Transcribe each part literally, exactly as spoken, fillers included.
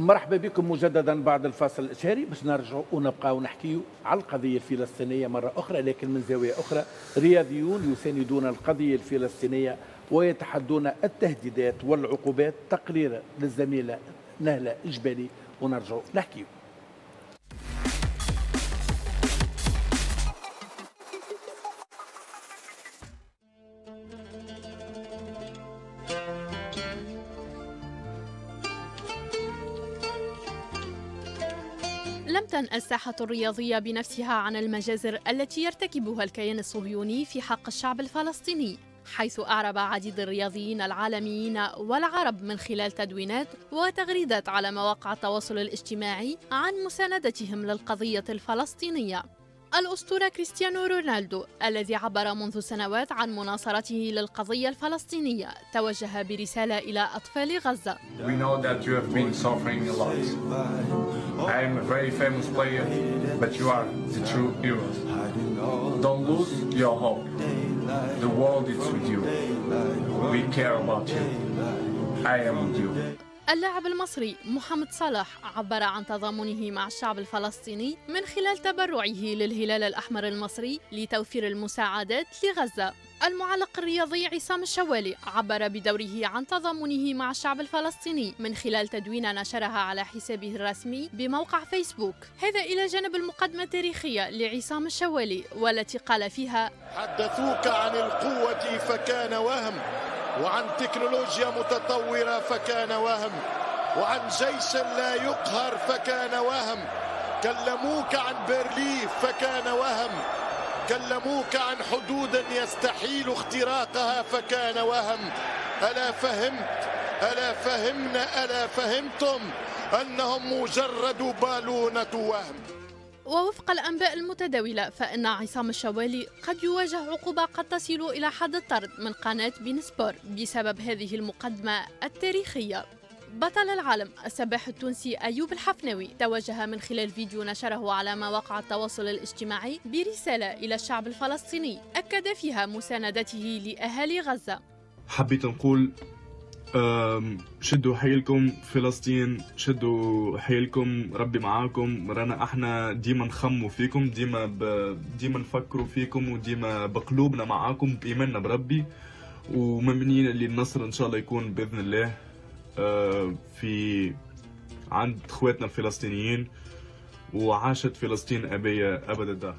مرحبا بكم مجددا بعد الفاصل الإشهاري باش نرجعوا ونبقاو نحكيو على القضية الفلسطينية مرة أخرى، لكن من زاوية أخرى. رياضيون يساندون القضية الفلسطينية ويتحدون التهديدات والعقوبات. تقرير للزميلة نهلة إجبالي ونرجعوا نحكيو. لم تنأ الساحة الرياضية بنفسها عن المجازر التي يرتكبها الكيان الصهيوني في حق الشعب الفلسطيني، حيث أعرب عديد الرياضيين العالميين والعرب من خلال تدوينات وتغريدات على مواقع التواصل الاجتماعي عن مساندتهم للقضية الفلسطينية. الأسطورة كريستيانو رونالدو الذي عبر منذ سنوات عن مناصرته للقضية الفلسطينية توجه برسالة إلى أطفال غزة. We know that you have been suffering a lot. I am a very famous player, but you are the true hero. Don't lose your hope. The world is with you. We care about you. I am with you. اللاعب المصري محمد صلاح عبر عن تضامنه مع الشعب الفلسطيني من خلال تبرعه للهلال الأحمر المصري لتوفير المساعدات لغزة. المعلق الرياضي عصام الشوالي عبر بدوره عن تضامنه مع الشعب الفلسطيني من خلال تدوينة نشرها على حسابه الرسمي بموقع فيسبوك، هذا إلى جانب المقدمة التاريخية لعصام الشوالي والتي قال فيها: حدثوك عن القوة فكان وهم، وعن تكنولوجيا متطورة فكان وهم، وعن جيش لا يقهر فكان وهم، كلموك عن برلين فكان وهم، كلموك عن حدود يستحيل اختراقها فكان وهم. ألا فهمت؟ ألا فهمنا؟ ألا فهمتم أنهم مجرد بالونة وهم؟ ووفق الأنباء المتداولة فإن عصام الشوالي قد يواجه عقوبة قد تصل إلى حد الطرد من قناة بين سبور بسبب هذه المقدمة التاريخية. بطل العالم السباح التونسي أيوب الحفناوي توجه من خلال فيديو نشره على مواقع التواصل الاجتماعي برسالة إلى الشعب الفلسطيني أكد فيها مساندته لأهالي غزة. حبيت نقول شدوا حيلكم فلسطين، شدوا حيلكم، ربي معاكم، رانا احنا ديما نخموا فيكم، ديما ب... ديما نفكروا فيكم، وديما بقلوبنا معاكم، بإيماننا بربي، ومؤمنين اللي النصر ان شاء الله يكون باذن الله في عند اخواتنا الفلسطينيين، وعاشت فلسطين ابيه ابد الدهر.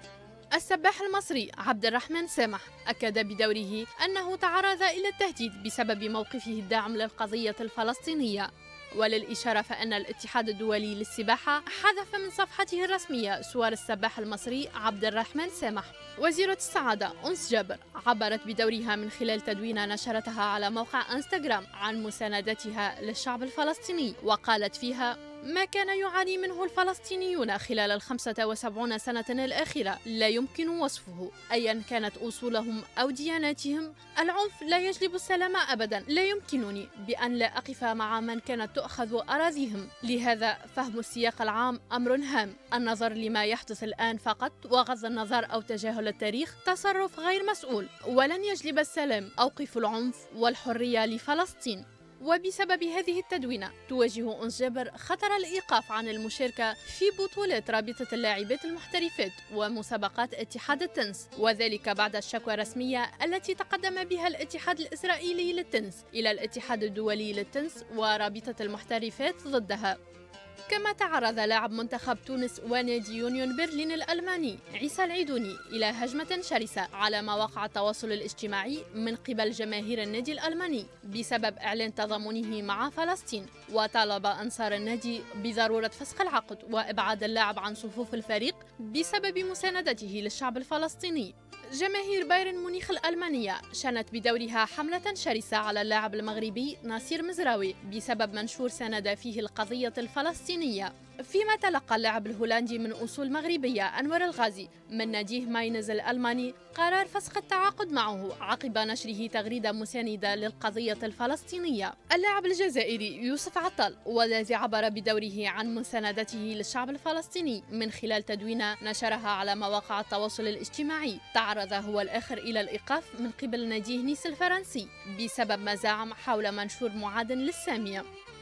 السباح المصري عبد الرحمن سامح أكد بدوره أنه تعرض إلى التهديد بسبب موقفه الداعم للقضية الفلسطينية. وللإشارة فإن الاتحاد الدولي للسباحة حذف من صفحته الرسمية صور السباح المصري عبد الرحمن سامح. وزيرة السعادة أنس جابر عبرت بدورها من خلال تدوينة نشرتها على موقع انستغرام عن مساندتها للشعب الفلسطيني، وقالت فيها: ما كان يعاني منه الفلسطينيون خلال الخمسة وسبعون سنة الأخيرة لا يمكن وصفه، أيا كانت أصولهم أو دياناتهم. العنف لا يجلب السلام أبدا. لا يمكنني بأن لا أقف مع من كانت تؤخذ أراضيهم، لهذا فهم السياق العام أمر هام. النظر لما يحدث الآن فقط وغض النظر أو تجاهل التاريخ تصرف غير مسؤول ولن يجلب السلام. أوقف العنف والحرية لفلسطين. وبسبب هذه التدوينة تواجه أنس جابر خطر الإيقاف عن المشاركة في بطولات رابطة اللاعبات المحترفات ومسابقات اتحاد التنس، وذلك بعد الشكوى الرسمية التي تقدم بها الاتحاد الإسرائيلي للتنس إلى الاتحاد الدولي للتنس ورابطة المحترفات ضدها. كما تعرض لاعب منتخب تونس ونادي يونيون برلين الألماني عيسى العيدوني إلى هجمة شرسة على مواقع التواصل الاجتماعي من قبل جماهير النادي الألماني بسبب إعلان تضامنه مع فلسطين، وطالب أنصار النادي بضرورة فسخ العقد وإبعاد اللاعب عن صفوف الفريق بسبب مساندته للشعب الفلسطيني. جماهير بايرن مونيخ الألمانية شنت بدورها حملة شرسة على اللاعب المغربي ناصير مزراوي بسبب منشور ساند فيه القضية الفلسطينية، فيما تلقى اللاعب الهولندي من أصول مغربية أنور الغازي من ناديه ماينز الألماني قرار فسخ التعاقد معه عقب نشره تغريدة مساندة للقضية الفلسطينية. اللاعب الجزائري يوسف عطال والذي عبر بدوره عن مساندته للشعب الفلسطيني من خلال تدوينة نشرها على مواقع التواصل الاجتماعي تعرض هو الآخر إلى الإيقاف من قبل ناديه نيس الفرنسي بسبب ما زعم حول منشور معاد للسامية.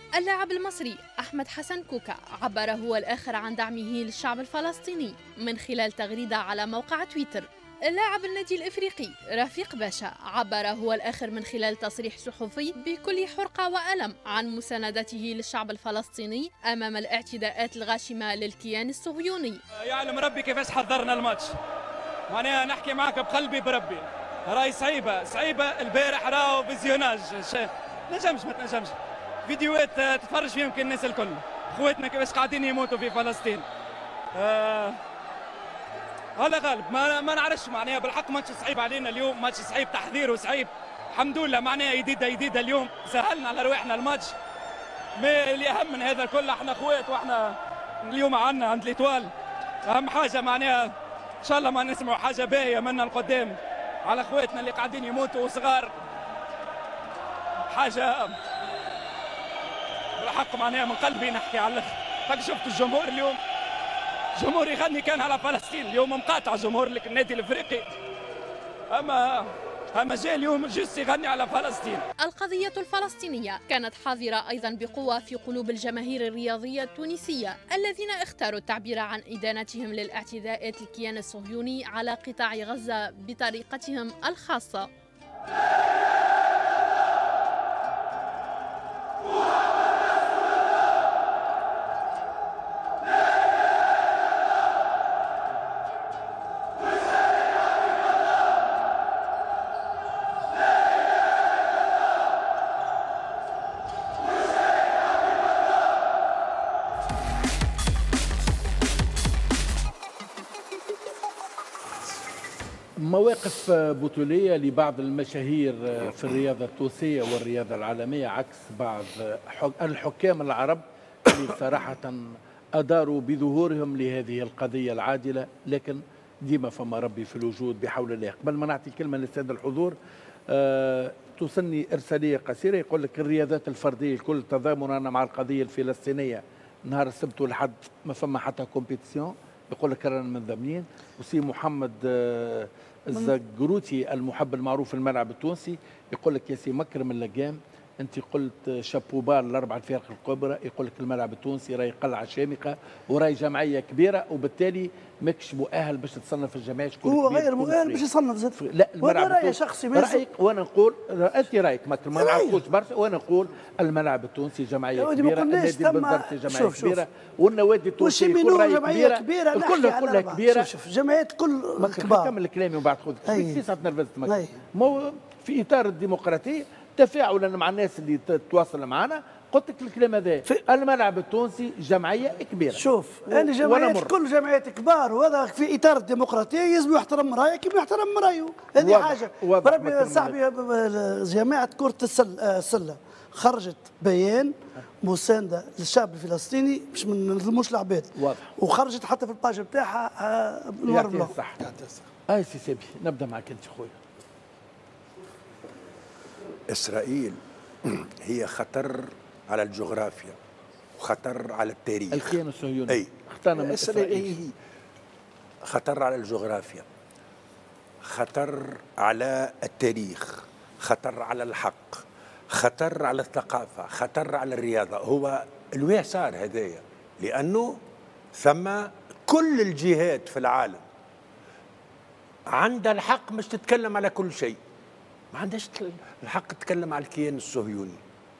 اللاعب المصري أحمد حسن كوكا عبر هو الآخر عن دعمه للشعب الفلسطيني من خلال تغريدة على موقع تويتر. اللاعب النادي الإفريقي رفيق باشا عبر هو الآخر من خلال تصريح صحفي بكل حرقة وألم عن مساندته للشعب الفلسطيني أمام الاعتداءات الغاشمة للكيان الصهيوني. يعلم ربي كيفاش حضرنا الماتش، معناها نحكي معك بقلبي بربي، راي صعيبة صعيبة البارح راهو فيزيوناج، نجمش ما تنجمش فيديوهات تتفرج فيهم يمكن الناس الكل، خواتنا كيفاش قاعدين يموتوا في فلسطين. آه هذا غالب، ما ما نعرفش معناها بالحق ماتش صعيب علينا اليوم، ماتش صعيب تحضيره صعيب، الحمد لله معناها جديده جديده اليوم سهلنا على رواحنا الماتش. ما اللي اهم من هذا كله احنا خوات، واحنا اليوم عندنا عند ليتوال اهم حاجه معناها ان شاء الله ما نسمعوا حاجه باهيه منا القدام على خواتنا اللي قاعدين يموتوا وصغار. حاجه بالحق معناها من قلبي نحكي على الاخر. شفت الجمهور اليوم، جمهور يغني كان على فلسطين، اليوم مقاطع جمهور لك النادي الافريقي، اما اما جاي اليوم جيس يغني على فلسطين. القضية الفلسطينية كانت حاضرة أيضا بقوة في قلوب الجماهير الرياضية التونسية الذين اختاروا التعبير عن إدانتهم للاعتداءات الكيان الصهيوني على قطاع غزة بطريقتهم الخاصة. مواقف بطولية لبعض المشاهير في الرياضة التونسية والرياضة العالمية عكس بعض الحكام العرب اللي صراحة أداروا بظهورهم لهذه القضية العادلة، لكن ديما فما ربي في الوجود بحول الله. قبل ما نعطي كلمة للسادة الحضور، أه توصلني إرسالية قصيرة يقول لك الرياضات الفردية الكل تضامنا مع القضية الفلسطينية، نهار السبت والحد ما فما حتى كومبيتيسيون، يقول لك رانا منضمين. وسي محمد أه الزقروتي المحب المعروف في الملعب التونسي يقول لك يا سي مكرم اللقام انت قلت شابوبار الاربع الفرق الكبرى، يقول لك الملعب التونسي راهي قلعه شامخه وراهي جمعيه كبيره وبالتالي ماكش مؤهل باش تصنف الجماعه شكون هو غير مؤهل باش يصنف زاد. لا الملعب راي شخصي رايك وانا نقول انت رايك مكرم ما نعرفوش برشا، وانا نقول الملعب التونسي جمعيه كبيره، النادي البنزرتي جمعيه كبيره، والنادي التونسي يكون راي جمعيه كبيره الكل كلها كبيره. شوف شوف جمعيات كل كبار. كمل كلامي ومن بعد خذ في ساعه نرفزت مو في اطار الديمقراطيه تفاعلا مع الناس اللي تتواصل معنا. قلت لك الكلام هذا، الملعب التونسي جمعيه كبيره. شوف انا جمعيات كل جمعيات كبار، وهذا في اطار الديمقراطيه يلزم يحترم رايك كيف يحترم رايه، هذه حاجه. ربي صاحبي جماعه كره السله خرجت بيان مسانده للشعب الفلسطيني مش من نظلموش العباد، واضح، وخرجت حتى في الباج نتاعها نور يعطيها الصحه. اي سي سيبي نبدا معك انت خويا. إسرائيل هي خطر على الجغرافيا وخطر على التاريخ. الكيان الصهيوني أي اختارنا من إسرائيل. خطر على الجغرافيا، خطر على التاريخ، خطر على الحق، خطر على الثقافة، خطر على الرياضة. هو الويه صار هدايا لأنه ثم كل الجهات في العالم عندها الحق مش تتكلم على كل شيء، ما عندهاش الحق تتكلم على الكيان الصهيوني.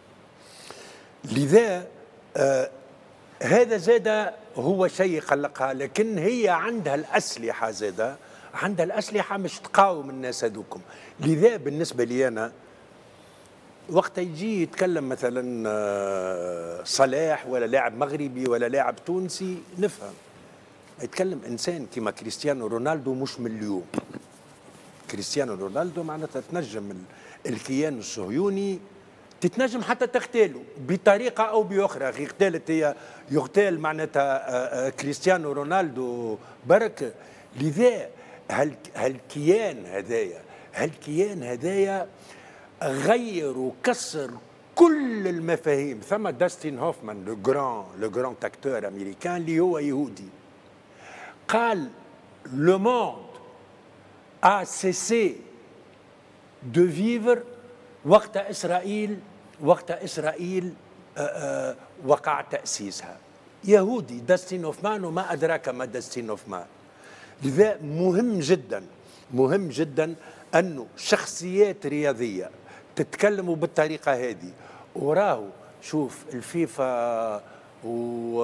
لذا آه هذا زاد هو شيء قلقها، لكن هي عندها الأسلحة زاد، عندها الأسلحة مش تقاوم الناس هذوكم. لذا بالنسبة لي أنا وقت يجي يتكلم مثلا آه صلاح ولا لاعب مغربي ولا لاعب تونسي نفهم، يتكلم إنسان كما كريستيانو رونالدو مش من اليوم. كريستيانو رونالدو معناتها تنجم الكيان الصهيوني، تتنجم حتى تغتاله بطريقه او باخرى. اغتالت هي يغتال معناتها كريستيانو رونالدو برك. لذا هالكيان هدايا هالكيان هدايا غير وكسر كل المفاهيم. ثم داستين هوفمان لو جران لو جران اكتور امريكان اللي هو يهودي قال لو موند a cessé de vivre وقت إسرائيل وقت إسرائيل وقع تأسيسها يهودي داستين هوفمان، وما أدراك ما داستين هوفمان. لذا مهم جدا مهم جدا أنه شخصيات رياضية تتكلموا بالطريقة هذه. وراه شوف الفيفا و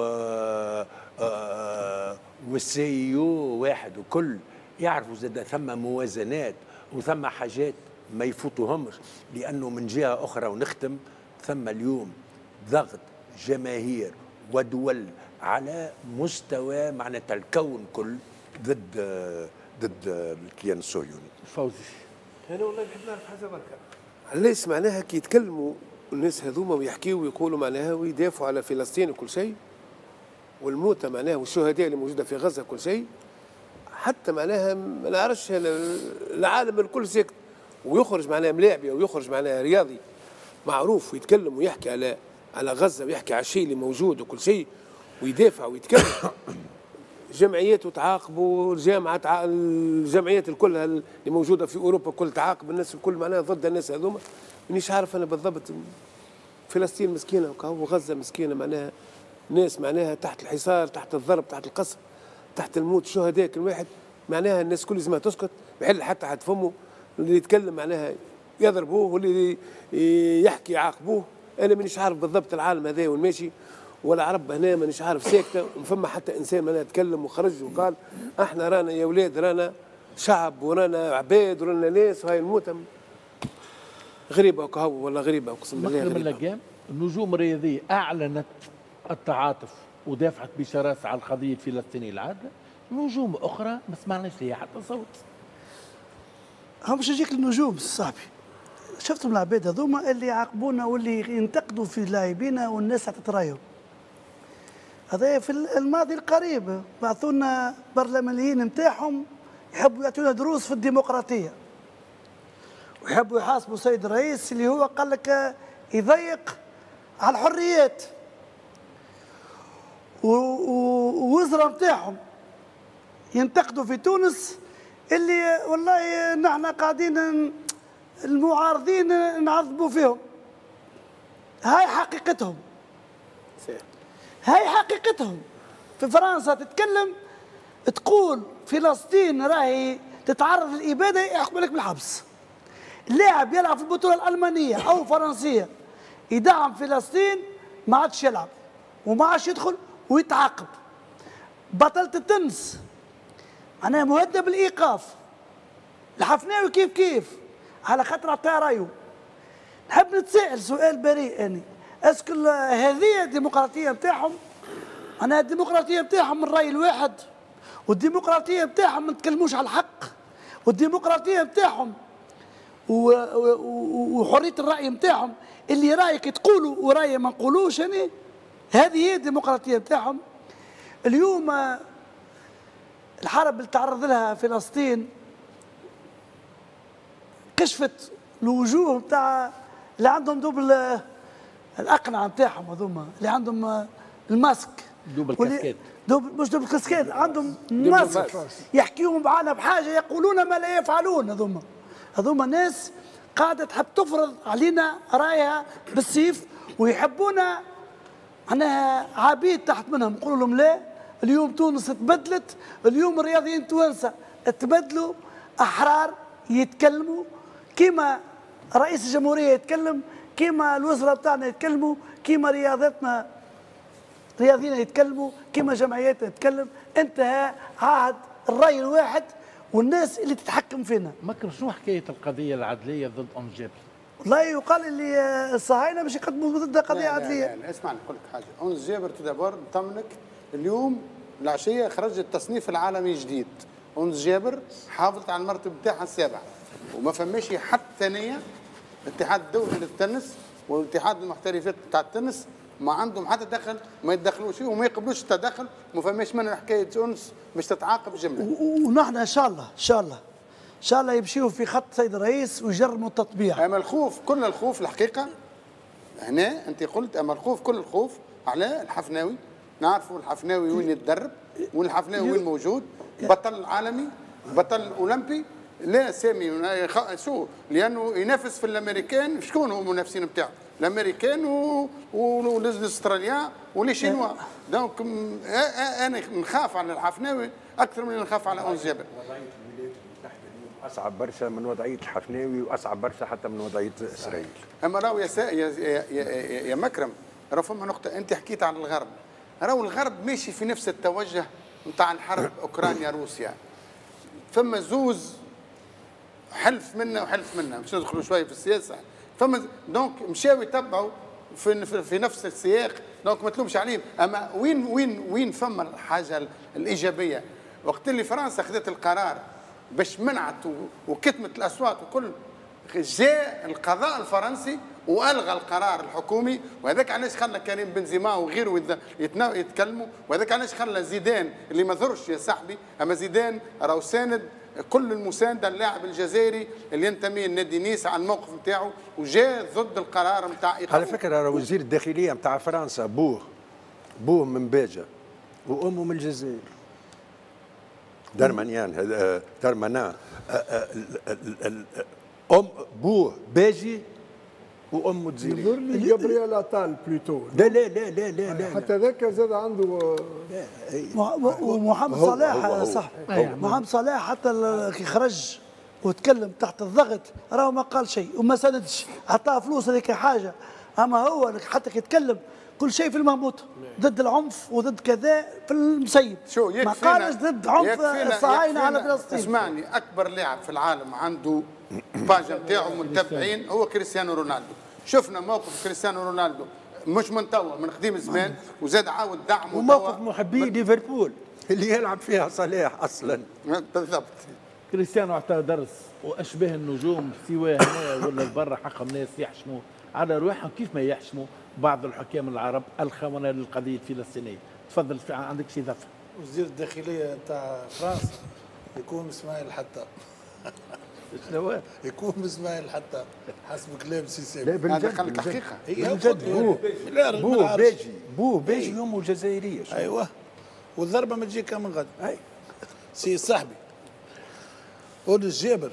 والسي او واحد وكل يعرفوا زاد ثم موازنات وثم حاجات ما يفوتوهمش، لأنه من جهة أخرى ونختم ثم اليوم ضغط جماهير ودول على مستوى معناتها الكون كل ضد ضد الكيان الصهيوني. فوزي انا والله نحب نعرف حاجه بركه، علاش معناها كي يتكلموا الناس هذوما ويحكيوا ويقولوا معناها ويدافعوا على فلسطين وكل شيء والموتى معناها والشهداء اللي موجوده في غزه كل شيء، حتى معناها ما نعرفش العالم الكل ساكت، ويخرج معناها ملاعبي او يخرج معناها رياضي معروف ويتكلم ويحكي على على غزه ويحكي على الشيء اللي موجود وكل شيء ويدافع ويتكلم. جمعيات وتعاقبوا الجامعه تع... الجمعيات الكل اللي موجوده في اوروبا كل تعاقب الناس الكل معناها ضد الناس هذوما. مانيش عارف انا بالضبط. فلسطين مسكينه وغزه مسكينه معناها ناس معناها تحت الحصار تحت الضرب تحت القصف تحت الموت شهداء كل واحد معناها الناس كل لازمها تسكت بحل حتى حد فمه اللي يتكلم معناها يضربوه واللي يحكي يعاقبوه. انا مانيش عارف بالضبط العالم هذا وين ماشي ولا عرب هنا مانيش عارف ساكته وفما حتى انسان معناها تكلم وخرج وقال احنا رانا يا ولاد رانا شعب ورانا عباد ورانا ناس وهاي الموتى غريبه وكهو والله غريبه اقسم بالله غريبه. من اللقام النجوم الرياضيه اعلنت التعاطف ودافعت بشراسه على القضيه الفلسطينيه العادله، نجوم اخرى ما سمعناش ليها حتى صوت. هم باش يجيك النجوم صاحبي، شفتم العباد هذوما اللي يعاقبونا واللي ينتقدوا في لاعبينا والناس تترايهم. هذا في الماضي القريب بعثونا برلمانيين نتاعهم يحبوا يعطونا دروس في الديمقراطيه ويحبوا يحاسبوا السيد الرئيس اللي هو قال لك يضيق على الحريات، ووزراء نتاعهم ينتقدوا في تونس اللي والله نحن قاعدين المعارضين نعذبوا فيهم. هاي حقيقتهم، هاي حقيقتهم. في فرنسا تتكلم تقول فلسطين راهي تتعرض للإبادة يحكم لك بالحبس. اللاعب يلعب في البطولة الألمانية أو فرنسية يدعم فلسطين ما عادش يلعب وما عادش يدخل ويتعاقب. بطلة التنس معناها مهدد بالإيقاف. الحفناوي كيف كيف على خاطر عطاها رايو. نحب نتساءل سؤال بريء يعني اسكو هذه الديمقراطيه نتاعهم؟ انا الديمقراطيه نتاعهم من الراي الواحد، والديمقراطيه نتاعهم ما نتكلموش على الحق، والديمقراطيه نتاعهم وحريه الراي نتاعهم اللي رايك تقولوا وراي ما نقولوش. يعني هذه هي الديمقراطيه نتاعهم. اليوم الحرب اللي تعرض لها فلسطين كشفت الوجوه نتاع اللي عندهم دوبل الاقنعه نتاعهم هذوما اللي عندهم الماسك دوبل كاسكيت دوب مش دوبل كاسكيت عندهم ماسك يحكيهم معنا بحاجه يقولون ما لا يفعلون. هذوما هذوما ناس قاعده تحب تفرض علينا رايها بالسيف ويحبونا معناها عبيد تحت منهم. نقول لهم لا، اليوم تونس تبدلت، اليوم الرياضيين التوانسه تبدلوا احرار يتكلموا كيما رئيس الجمهوريه يتكلم، كيما الوزراء بتاعنا يتكلموا، كيما رياضتنا رياضيين يتكلموا، كيما جمعياتنا تتكلم. انتهى عهد الراي الواحد والناس اللي تتحكم فينا. مكرم شنو حكايه القضيه العدليه ضد أنس جابر؟ والله يقال اللي الصهاينه باش يقدموا ضد قضيه لا عدليه. لا لا اسمع نقول لك حاجه، أنس جابر تدبر نطمنك اليوم العشيه خرج التصنيف العالمي جديد. أنس جابر حافظت على المرتبه بتاعها السابعه وما فماش حتى ثانيه. الاتحاد الدولي للتنس والاتحاد المحترفات بتاع التنس ما عندهم حتى دخل، ما يتدخلوش فيه وما يقبلوش التدخل، ما فماش منها حكايه أنس باش تتعاقب جمله. ونحن ان شاء الله ان شاء الله ان شاء الله يمشيوا في خط سيد الرئيس ويجرموا التطبيع. اما الخوف كل الخوف الحقيقه هنا انت قلت، اما الخوف كل الخوف على الحفناوي. نعرفوا الحفناوي وين يتدرب والحفناوي وين موجود، بطل عالمي بطل اولمبي لا سامي شو لانه ينافس في الامريكان. شكون هو المنافسين نتاعو؟ الامريكان والاستراليان والشينوا. دونك انا نخاف على الحفناوي اكثر من نخاف على أنس جابر. اصعب برشا من وضعيه الحفناوي واصعب برشا حتى من وضعيه اسرائيل. اما راهو يا, يا, يا, يا, يا مكرم، راهو فما نقطه انت حكيت عن الغرب. راهو الغرب ماشي في نفس التوجه نتاع الحرب اوكرانيا روسيا. فما زوز حلف منا وحلف منا، مش ندخلوا شويه في السياسه. فما دونك مشاو يتبعوا في في نفس السياق، دونك ما تلومش عليهم. اما وين وين وين فما الحاجه الايجابيه؟ وقت اللي فرنسا خذت القرار باش منعت وكتمت الاصوات وكل، جاء القضاء الفرنسي والغى القرار الحكومي، وهذاك علاش خلى كريم بنزيما وغيره يتكلموا، وهذاك علاش خلى زيدان اللي ما ثرش يا صاحبي. اما زيدان راهو ساند كل المسانده اللاعب الجزائري اللي ينتمي لنادي نيس على الموقف نتاعو، وجاء ضد القرار نتاع ايقاف. على فكره راه وزير الداخليه نتاع فرنسا بوه بوه من باجه وامه من الجزائر. درمانيان هذا درمانان ام بوه باجي وامه جزائري. يظهر لي جابرييل اتال بلوتو. لا لا لا لا لا, لا حتى ذاك زاد عنده ومحمد صلاح صاحبي. محمد صلاح حتى كي خرج وتكلم تحت الضغط راهو ما قال شيء وما سندش، عطاه فلوس هذيك حاجه. اما هو حتى كي يتكلم كل شيء في المهبوط، ضد العنف وضد كذا في المسيب. شو ما قالش ضد عنف الصهاينه على فلسطين. اسمعني، اكبر لاعب في العالم عنده باجا نتاعو متبعين هو كريستيانو رونالدو. شفنا موقف كريستيانو رونالدو مش من توا، من قديم زمان، وزاد عاود دعم وموقف محبي ليفربول اللي يلعب فيها صلاح اصلا. بالضبط. كريستيانو اعطاه درس، واشباه النجوم سواء هنا ولا برا حقهم ناس يحشموا على رواحهم كيف ما يحشموا بعض الحكام العرب الخونه للقضيه الفلسطينيه. تفضل عندك شي ضفه. وزير الداخليه تاع فرنسا يكون اسماعيل حتى شنو يكون اسماعيل حتى حسب كلام سيسي. لا بالجد هذا قال حقيقه. بالجد بوه بوه باجي بوه باجي امه جزائريه. ايوه، والضربه ما تجيك من غد. اي سي صاحبي أنس جابر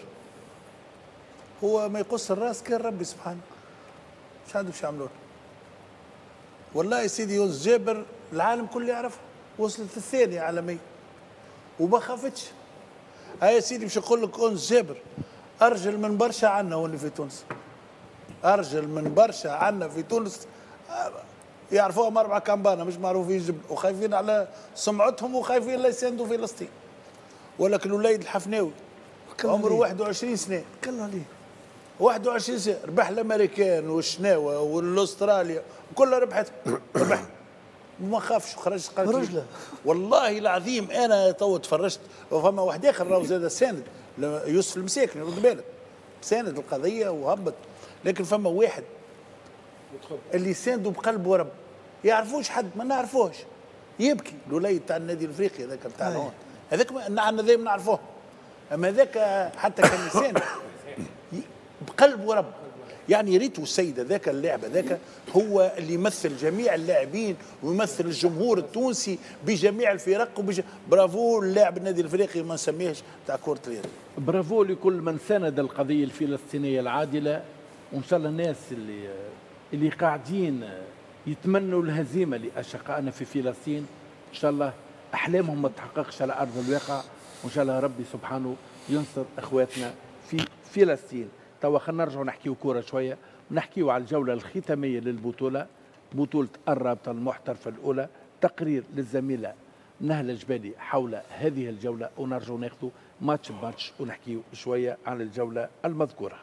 هو ما يقص الراس كان ربي سبحانه. مش عندهم باش يعملوا له. والله يا سيدي أنس جابر العالم كله يعرفها، وصلت الثانيه عالميا وما خافتش. هاي يا سيدي باش نقول لك أنس جابر ارجل من برشا عنا واللي في تونس، ارجل من برشا عنا في تونس يعرفوهم اربعه كامبانا مش معروفين جبل، وخايفين على سمعتهم وخايفين لا يساندوا فلسطين. ولكن الوليد الحفناوي عمره واحد وعشرين سنه كله عليه واحد وعشرين سنه ربح الامريكان والشناوه والاستراليا كلها ربحت ربح وما خافش وخرج قال رجله. والله العظيم انا تو تفرجت وفما واحد اخر راهو زاد ساند يوسف المساكني رد بالك ساند القضيه وهبط. لكن فما واحد اللي ساندوا بقلب ورب يعرفوش حد ما نعرفوش يبكي الوليد تاع النادي الافريقي هذاك تاع هون هذاك نحن ذي نعرفوه. اما هذاك حتى كان يساند بقلب ورب. يعني يا ريتو السيد هذاك اللاعب هذاك هو اللي يمثل جميع اللاعبين ويمثل الجمهور التونسي بجميع الفرق وبج... برافو اللاعب النادي الافريقي ما نسميهش تاع كره اليد. برافو لكل من ساند القضيه الفلسطينيه العادله، وان شاء الله الناس اللي اللي قاعدين يتمنوا الهزيمه لاشقائنا في فلسطين ان شاء الله احلامهم ما تحققش على ارض الواقع، وان شاء الله ربي سبحانه ينصر اخواتنا في فلسطين. توا خلينا نرجعوا نحكيو كوره شويه ونحكيو على الجوله الختاميه للبطوله، بطوله الرابطه المحترفه الاولى. تقرير للزميله نهله جبالي حول هذه الجوله، ونرجعوا ناخذوا ماتش بماتش ونحكيو شويه عن الجوله المذكوره.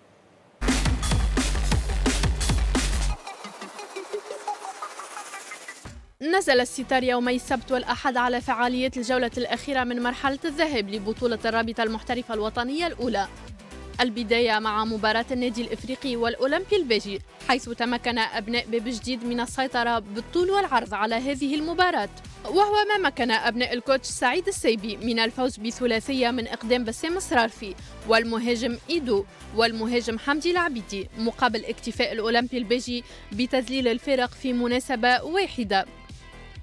نزل الستار يومي السبت والأحد على فعالية الجولة الأخيرة من مرحلة الذهاب لبطولة الرابطة المحترفة الوطنية الأولى. البداية مع مباراة النادي الإفريقي والأولمبي الباجي، حيث تمكن أبناء باب جديد من السيطرة بالطول والعرض على هذه المباراة، وهو ما مكن أبناء الكوتش سعيد السيبي من الفوز بثلاثية من إقدام بسام الصرارفي والمهاجم إيدو والمهاجم حمدي العبيدي، مقابل اكتفاء الأولمبي الباجي بتذليل الفرق في مناسبة واحدة.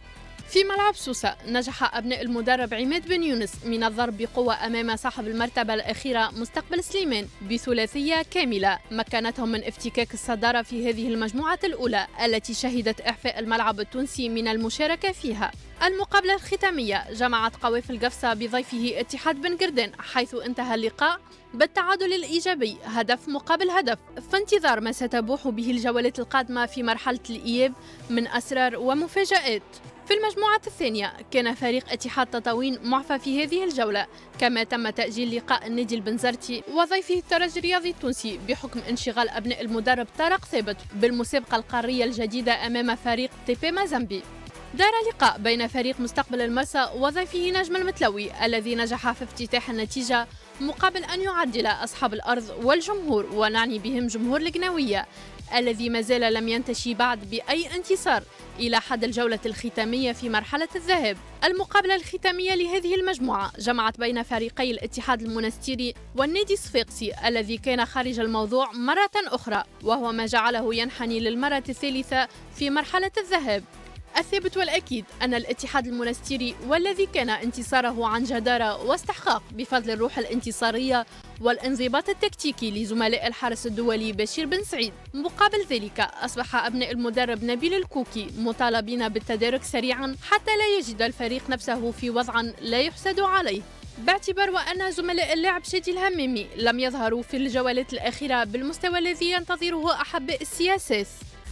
في ملعب سوسة نجح أبناء المدرب عماد بن يونس من الضرب بقوة أمام صاحب المرتبة الأخيرة مستقبل سليمان بثلاثية كاملة مكنتهم من افتكاك الصدارة في هذه المجموعة الأولى التي شهدت إعفاء الملعب التونسي من المشاركة فيها. المقابلة الختامية جمعت قوافل قفصة بضيفه اتحاد بن قردان حيث انتهى اللقاء بالتعادل الإيجابي هدف مقابل هدف في انتظار ما ستبوح به الجولات القادمة في مرحلة الإياب من أسرار ومفاجآت. في المجموعة الثانية كان فريق اتحاد تطاوين معفى في هذه الجولة كما تم تأجيل لقاء النادي البنزرتي وضيفه الترجي الرياضي التونسي بحكم انشغال أبناء المدرب طارق ثابت بالمسابقة القارية الجديدة أمام فريق تي بي مازامبي. دار لقاء بين فريق مستقبل المرسى وضيفه نجم المتلوي الذي نجح في افتتاح النتيجة مقابل أن يعدل أصحاب الأرض والجمهور ونعني بهم جمهور القناوية الذي ما زال لم ينتشي بعد بأي انتصار إلى حد الجولة الختامية في مرحلة الذهاب. المقابلة الختامية لهذه المجموعة جمعت بين فريقي الاتحاد المنستيري والنادي الصفاقسي الذي كان خارج الموضوع مرة أخرى وهو ما جعله ينحني للمرة الثالثة في مرحلة الذهاب. الثابت والأكيد أن الاتحاد المنستيري والذي كان انتصاره عن جدارة واستحقاق بفضل الروح الانتصارية والانضباط التكتيكي لزملاء الحارس الدولي بشير بن سعيد. مقابل ذلك أصبح أبناء المدرب نبيل الكوكي مطالبين بالتدارك سريعا حتى لا يجد الفريق نفسه في وضع لا يحسد عليه، باعتبار وأن زملاء اللاعب شادي الهمامي لم يظهروا في الجولات الأخيرة بالمستوى الذي ينتظره أحباء السياسات.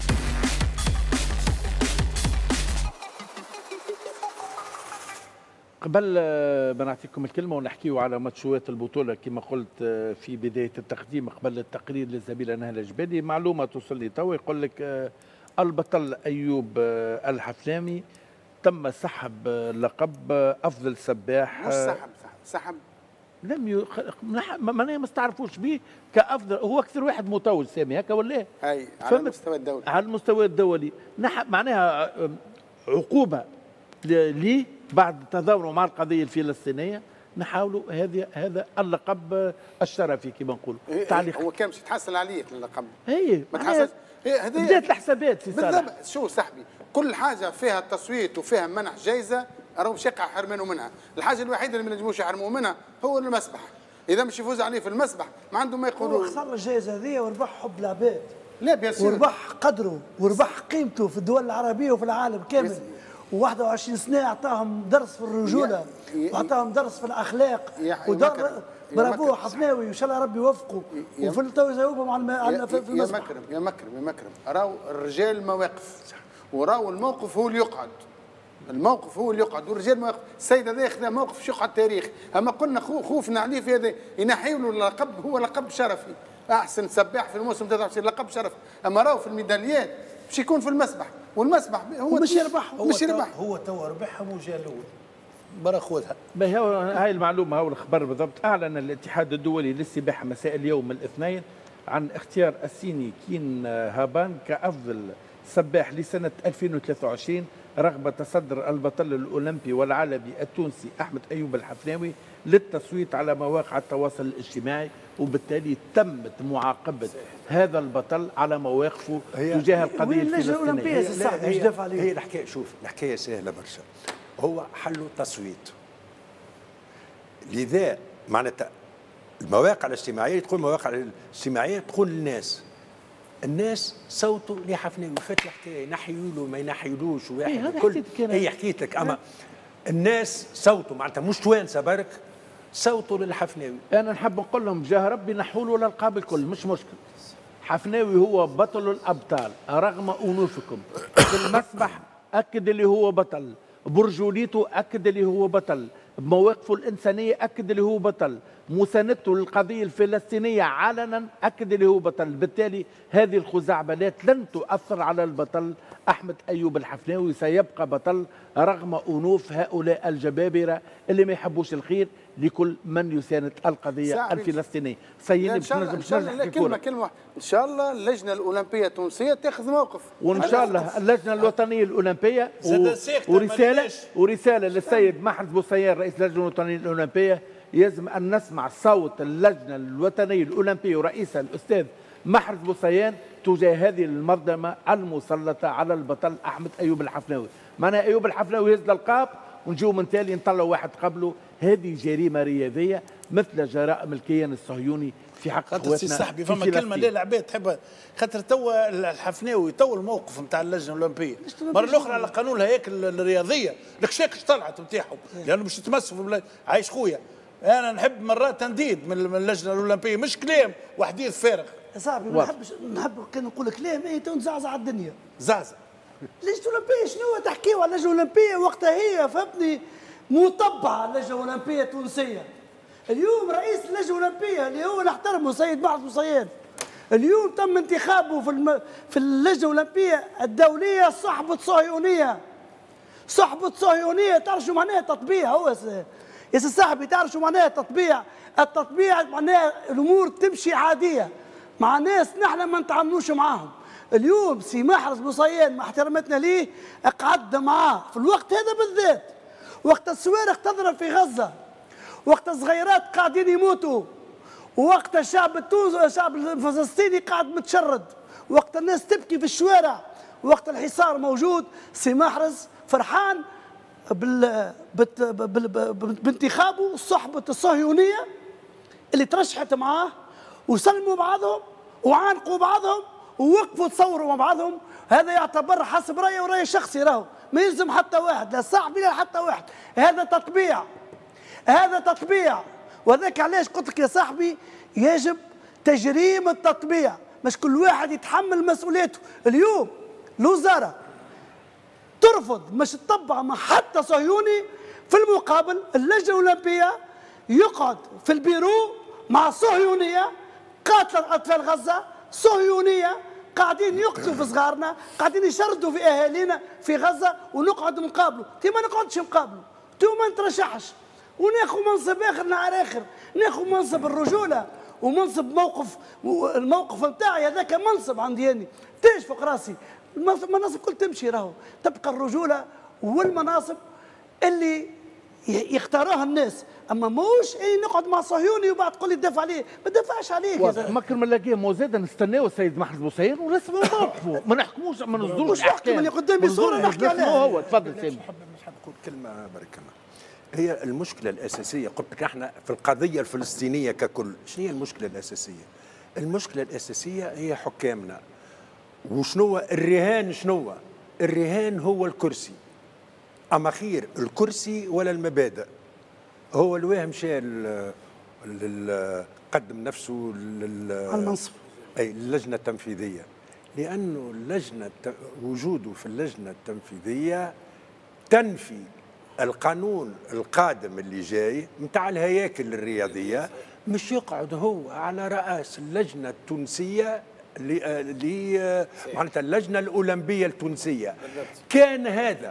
قبل ما نعطيكم الكلمة ونحكيو على ماتشوات البطولة كما قلت في بداية التقديم قبل التقرير للزميلة نهلة الجبالي، معلومة توصلني تو يقول لك البطل أيوب الحفلامي تم سحب لقب أفضل سباح. مش سحب سحب سحب لم يخ... ما ما تعرفوش به كأفضل، هو أكثر واحد متوج سامي هكا ولا؟ أي على المستوى الدولي. على المستوى الدولي نح... معناها عقوبة ليه بعد تظاهروا مع القضيه الفلسطينيه نحاولوا هذا هذا اللقب الشرفي كما نقولوا. إيه هو كان باش يتحصل عليه اللقب. اي ما تحصلش. إيه بدات الحسابات في صالح. بالضبط. شو صاحبي كل حاجه فيها تصويت وفيها منح جائزه راهو مش يقع حرمانه منها، الحاجه الوحيده اللي ما نجموش يحرموه منها هو المسبح، اذا مش يفوز عليه في المسبح ما عنده ما يقولوا. هو خسر الجائزه هذه وربح حب العباد. لا بيان سور. وربح قدره وربح قيمته في الدول العربيه وفي العالم كامل. وواحد وعشرين سنة أعطاهم درس في الرجولة وأعطاهم درس في الأخلاق ودار برافو حفناوي وإن شاء الله ربي يوفقه وفي التو يجاوبهم على في المسبح. يا مكرم يا مكرم يا مكرم راهو الرجال مواقف وراهو الموقف هو اللي يقعد، الموقف هو اللي يقعد والرجال مواقف. السيد هذا ياخذ موقف شو يقعد تاريخ، أما قلنا خوفنا عليه في هذا ينحيوا له اللقب، هو لقب شرفي أحسن سباح في الموسم ثلاثة وعشرين لقب شرفي، أما راهو في الميداليات باش يكون في المسبح والمسبح هو مش يربح هو مش يربح هو تو ربحهم وجا الاول برا خذها. هاي المعلومه هو الخبر بالضبط. اعلن الاتحاد الدولي للسباحه مساء اليوم الاثنين عن اختيار الصيني كين هابان كافضل سباح لسنه ألفين وثلاثة وعشرين رغم تصدر البطل الاولمبي والعالمي التونسي احمد ايوب الحفناوي للتصويت على مواقع التواصل الاجتماعي، وبالتالي تمت معاقبه هذا البطل على مواقفه تجاه القضيه الفلسطينيه. هي, هي الحكايه شوف الحكايه سهله برشا، هو حلوا تصويت، لذا معناتها المواقع الاجتماعيه تقول المواقع الاجتماعيه تقول للناس الناس صوتوا لحفناوي فات الحكايه ينحيوا له ما ينحيولوش واحد الكل هي حكيت لك، اما الناس صوتوا معناتها مش توانسه برك صوتوا للحفناوي. انا نحب نقول لهم جاه ربي نحوا له الالقاب الكل مش مشكل. حفناوي هو بطل الابطال رغم انوفكم، في المسبح اكد اللي هو بطل، برجوليته اكد اللي هو بطل، بمواقفه الانسانيه اكد اللي هو بطل، مساندته للقضيه الفلسطينيه علنا اكد اللي هو بطل، بالتالي هذه الخزعبلات لن تؤثر على البطل احمد ايوب الحفناوي، سيبقى بطل رغم انوف هؤلاء الجبابره اللي ما يحبوش الخير لكل من يساند القضيه الفلسطينيه. سيدي باش نرجع باش نرجع كلمه كلمه ان شاء الله اللجنه الاولمبيه التونسيه تاخذ موقف، وان شاء الله اللجنه الوطنيه الاولمبيه و... ورساله ورساله للسيد محرز بوسيان رئيس اللجنه الوطنيه الاولمبيه، يجب ان نسمع صوت اللجنه الوطنيه الاولمبيه ورئيسها الاستاذ محرز بوسيان تجاه هذه المظلمة المسلطة على البطل أحمد أيوب الحفناوي. معناها أيوب الحفناوي يهز الألقاب ونجيو من تالي نطلعوا واحد قبله. هذه جريمة رياضية مثل جرائم الكيان الصهيوني في حق خاطر اخواتنا سي صاحبي في فما كلمه ليه العباد تحبها، خاطر توا الحفناوي تو الموقف نتاع اللجنه الاولمبيه مره الاخرى على قانون الهياكل الرياضيه الكشاكش طلعت نتاعهم لانه باش يتمسوا عايش خويا. انا نحب مرات تنديد من اللجنه الاولمبيه مش كلام وحديث فارغ يا صاحبي ما نحبش نحب كان نقول كلام ايه تو نزعزع الدنيا زعزع. اللجنه الاولمبيه شنو تحكيوا على اللجنه الاولمبيه وقتها هي فهمتني مطبعه اللجنه الاولمبيه التونسيه. اليوم رئيس اللجنه الاولمبيه اللي هو نحترمه سيد محمد بوصيان اليوم تم انتخابه في الم... في اللجنه الاولمبيه الدوليه صحبه صهيونيه. صحبه صهيونيه تعرف شو معناها تطبيع؟ هو س... يا سي صاحبي تعرف شو معناها تطبيع؟ التطبيع معناها الامور تمشي عاديه مع ناس نحن ما نتعاملوش معاهم. اليوم سي محرز بوصيان مع احتراماتنا ليه قعدنا معاه في الوقت هذا بالذات وقت الصواريخ تضرب في غزه، وقت الصغيرات قاعدين يموتوا، وقت الشعب التونسي الشعب الفلسطيني قاعد متشرد، وقت الناس تبكي في الشوارع، وقت الحصار موجود. سي محرز فرحان بال... بت... بال... بانتخابه صحبة الصهيونية اللي ترشحت معاه وسلموا بعضهم وعانقوا بعضهم ووقفوا تصوروا مع بعضهم. هذا يعتبر حسب رأيي ورأي شخصي راهو ما يلزم حتى واحد لا صاحبي لا حتى واحد. هذا تطبيع، هذا تطبيع. وذاك علاش قلت لك يا صاحبي يجب تجريم التطبيع، مش كل واحد يتحمل مسؤوليته. اليوم الوزاره ترفض مش تطبع مع حتى صهيوني، في المقابل اللجنه الاولمبيه يقعد في البيرو مع صهيونيه قاتله اطفال غزه، صهيونيه قاعدين يقتلوا في صغارنا، قاعدين يشردوا في اهالينا في غزه، ونقعد نقابلوا. تي ما نقعدش نقابلوا، تو ما نترشحش وناخذ منصب اخر نهار اخر، ناخذ منصب الرجوله ومنصب موقف. الموقف نتاعي هذاك منصب عندي اني تاج فوق راسي. المناصب كل تمشي راهو، تبقى الرجوله والمناصب اللي يختاروها الناس، اما موش اي نقعد مع صهيوني وبعد تقول لي تدافع عليه، ما تدافعش عليه. مكر من لاقيه مو زاد نستناو السيد محرز بوصيان ونسمعوا موقفه، ما نحكموش ما نصدروش احكام. اللي قدامي صوره نحكي عليها. هو تفضل سامي. مش حاب نقول كلمه بارك الله. هي المشكله الاساسيه قلت لك احنا في القضيه الفلسطينيه ككل، شنو هي المشكله الاساسيه؟ المشكله الاساسيه هي حكامنا. وشنو الرهان؟ شنو الرهان؟ هو الكرسي. اما خير الكرسي ولا المبادئ. هو الواه مشى قدم نفسه للمنصب اي اللجنه التنفيذيه، لانه اللجنه وجوده في اللجنه التنفيذيه تنفي القانون القادم اللي جاي نتاع الهياكل الرياضيه. مش يقعد هو على راس اللجنه التونسيه اللي معناتها اللجنه الاولمبيه التونسيه. كان هذا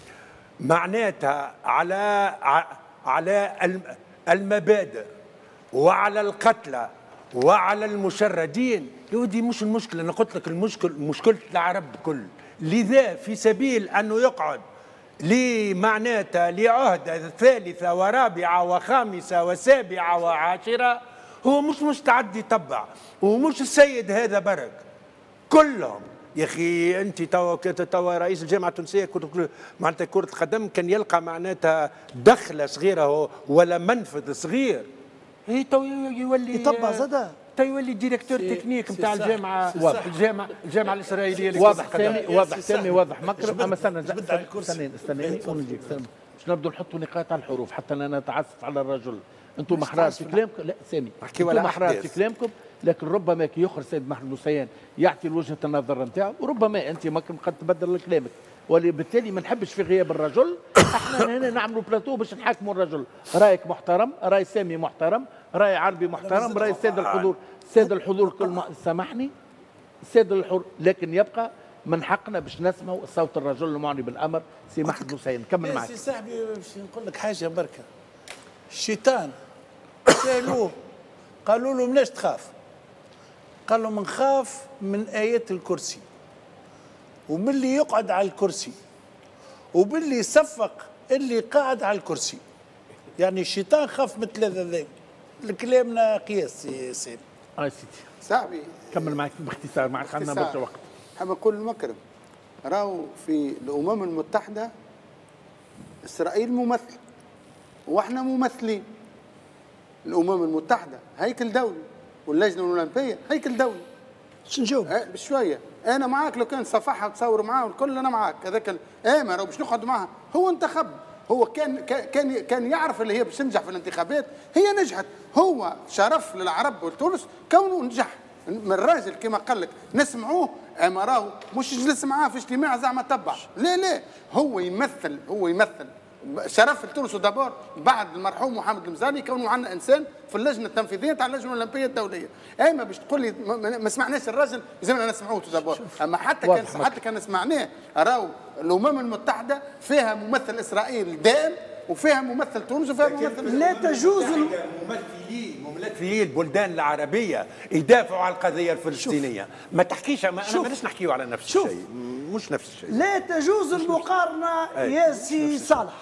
معناتها على على المبادئ وعلى القتلى وعلى المشردين. يودي مش المشكله، انا قلت لك المشكل مشكله العرب كل. لذا في سبيل انه يقعد لمعناتها لعهده ثالثه ورابعه وخامسه وسابعه وعاشره، هو مش مستعد يتبع. ومش السيد هذا برك كلهم. يا اخي انت توا توا رئيس الجامعه التونسيه معناتها كره القدم كان يلقى معناتها دخله صغيره ولا منفذ صغير، هي تو يولي يطبع زاده، تو يولي ديريكتور تكنيك نتاع الجامعه الجامعه الجامعه الاسرائيليه. واضح سامي، واضح سامي، واضح مكرم. اما استنى استنى استنى ونجيك باش نبدو نحطوا نقاط على الحروف حتى لا نتعسف على الرجل. انتم احرار في كلامكم. لا سامي، انتم احرار في كلامكم، لكن ربما كي يخرج سيد محمد بوصيان يعطي وجهه النظر نتاعو، وربما انت ممكن قد تبدل كلامك، وبالتالي ما نحبش في غياب الرجل. احنا هنا نعملوا بلاتو باش نحاكموا الرجل. رايك محترم، راي سامي محترم، راي عربي محترم، راي السيد الحضور، السيد الحضور كل سامحني السيد الحضور، لكن يبقى من حقنا باش نسمعوا صوت الرجل المعني بالامر سي محمد بوصيان. كمل معك. سي صاحبي باش نقول لك حاجه بركه. الشيطان سالوه قالوا له مناش تخاف؟ قال لهم نخاف من آيات الكرسي، ومن اللي يقعد على الكرسي، وباللي يصفق اللي قاعد على الكرسي. يعني الشيطان خاف من الثلاثة ذي. كلامنا قياس يا سيدي. اه سيدي صاحبي كمل معك باختصار، ما عادش عندنا برشا وقت. حاب نقول المكرم راهو في الامم المتحده اسرائيل ممثل واحنا ممثلين. الامم المتحده هيكل دولي واللجنه الاولمبيه هيكل دولي. شو نجاوب؟ اه بشويه انا معاك، لو كان صفحها وتصور معاه والكل انا معاك. هذاك ايه ما راهو باش نقعد معها، هو انتخب، هو كان كان كان يعرف اللي هي باش تنجح في الانتخابات، هي نجحت. هو شرف للعرب والتونس كونه نجح من الراجل كما قال لك نسمعوه، اما راهو مش يجلس معاه في اجتماع زعما تبع، لا لا هو يمثل، هو يمثل شرف لتونس دابور بعد المرحوم محمد المزاري كونه عندنا انسان في اللجنه التنفيذيه تاع اللجنه الاولمبيه الدوليه. اما باش تقول لي ما سمعناش الراجل لازمنا نسمعوه دابور، اما حتى كان حتى كان سمعناه راهو الامم المتحده فيها ممثل اسرائيل دائم وفيها ممثل تونس وفيها ممثل. لا تجوز ممثلين ممثلي البلدان العربيه يدافعوا عن القضيه الفلسطينيه. ما تحكيش، ما انا ماناش نحكيو على نفس الشيء، مش نفس الشيء. لا تجوز المقارنه يا سي صالح.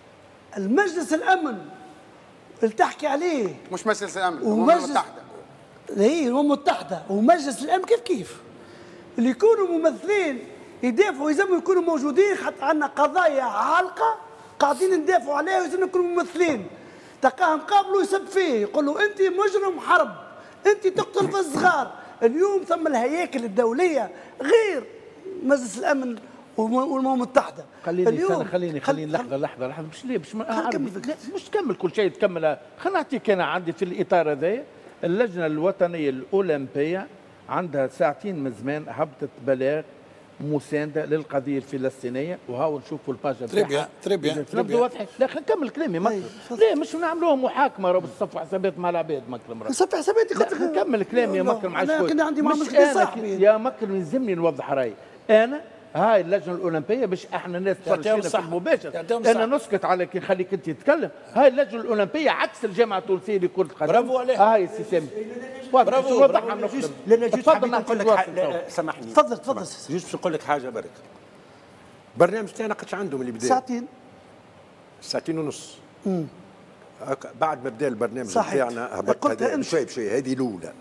المجلس الامن اللي تحكي عليه مش مجلس الامن، الامم المتحده. هي الامم المتحده ومجلس الامن كيف كيف اللي يكونوا ممثلين يدافعوا يلزموا يكونوا موجودين، حتى عندنا قضايا عالقه قاعدين ندافعوا عليها ويلزموا يكونوا ممثلين. تلقاهم قابلوا يسب فيه، يقول له انت مجرم حرب، انت تقتل في الصغار. اليوم ثم الهياكل الدوليه غير مجلس الامن والامم المتحده. خليني اليوم خليني خليني لحظه لحظه لحظه مش ليه مش مش تكمل كل شيء تكمل. خلينا نعطيك انا عندي في الاطار هذا اللجنه الوطنيه الاولمبيه عندها ساعتين من زمان هبطت بلاغ مسانده للقضيه الفلسطينيه، وهاو نشوفوا الباج تريبيا تريبيا نبدو واضحين. لا خلينا نكمل كلامي مكرم. ليه مش نعملوها محاكمه راهو بالصف حسابات مع العباد مكرم. صف حساباتي قلت لك نكمل كلامي يا مكرم. انا كان عندي مع مش يا مكرم يلزمني نوضح رايي. انا هاي اللجنه الاولمبيه باش احنا الناس تفرج فينا في المباشر، انا نسكت على كي نخليك انت تتكلم. هاي اللجنه الاولمبيه عكس الجامعه التونسيه لكره القدم. برافو عليها. هاي السي سامي برافو برافو. لان جيت نقول لك سامحني تفضل تفضل جيت باش نقول لك حاجه برك. البرنامج تاعنا قدش عندهم اللي بدا؟ ساعتين ساعتين ونص. امم بعد ما بدا البرنامج تاعنا هبطت بشوي بشوي. هذه الاولى.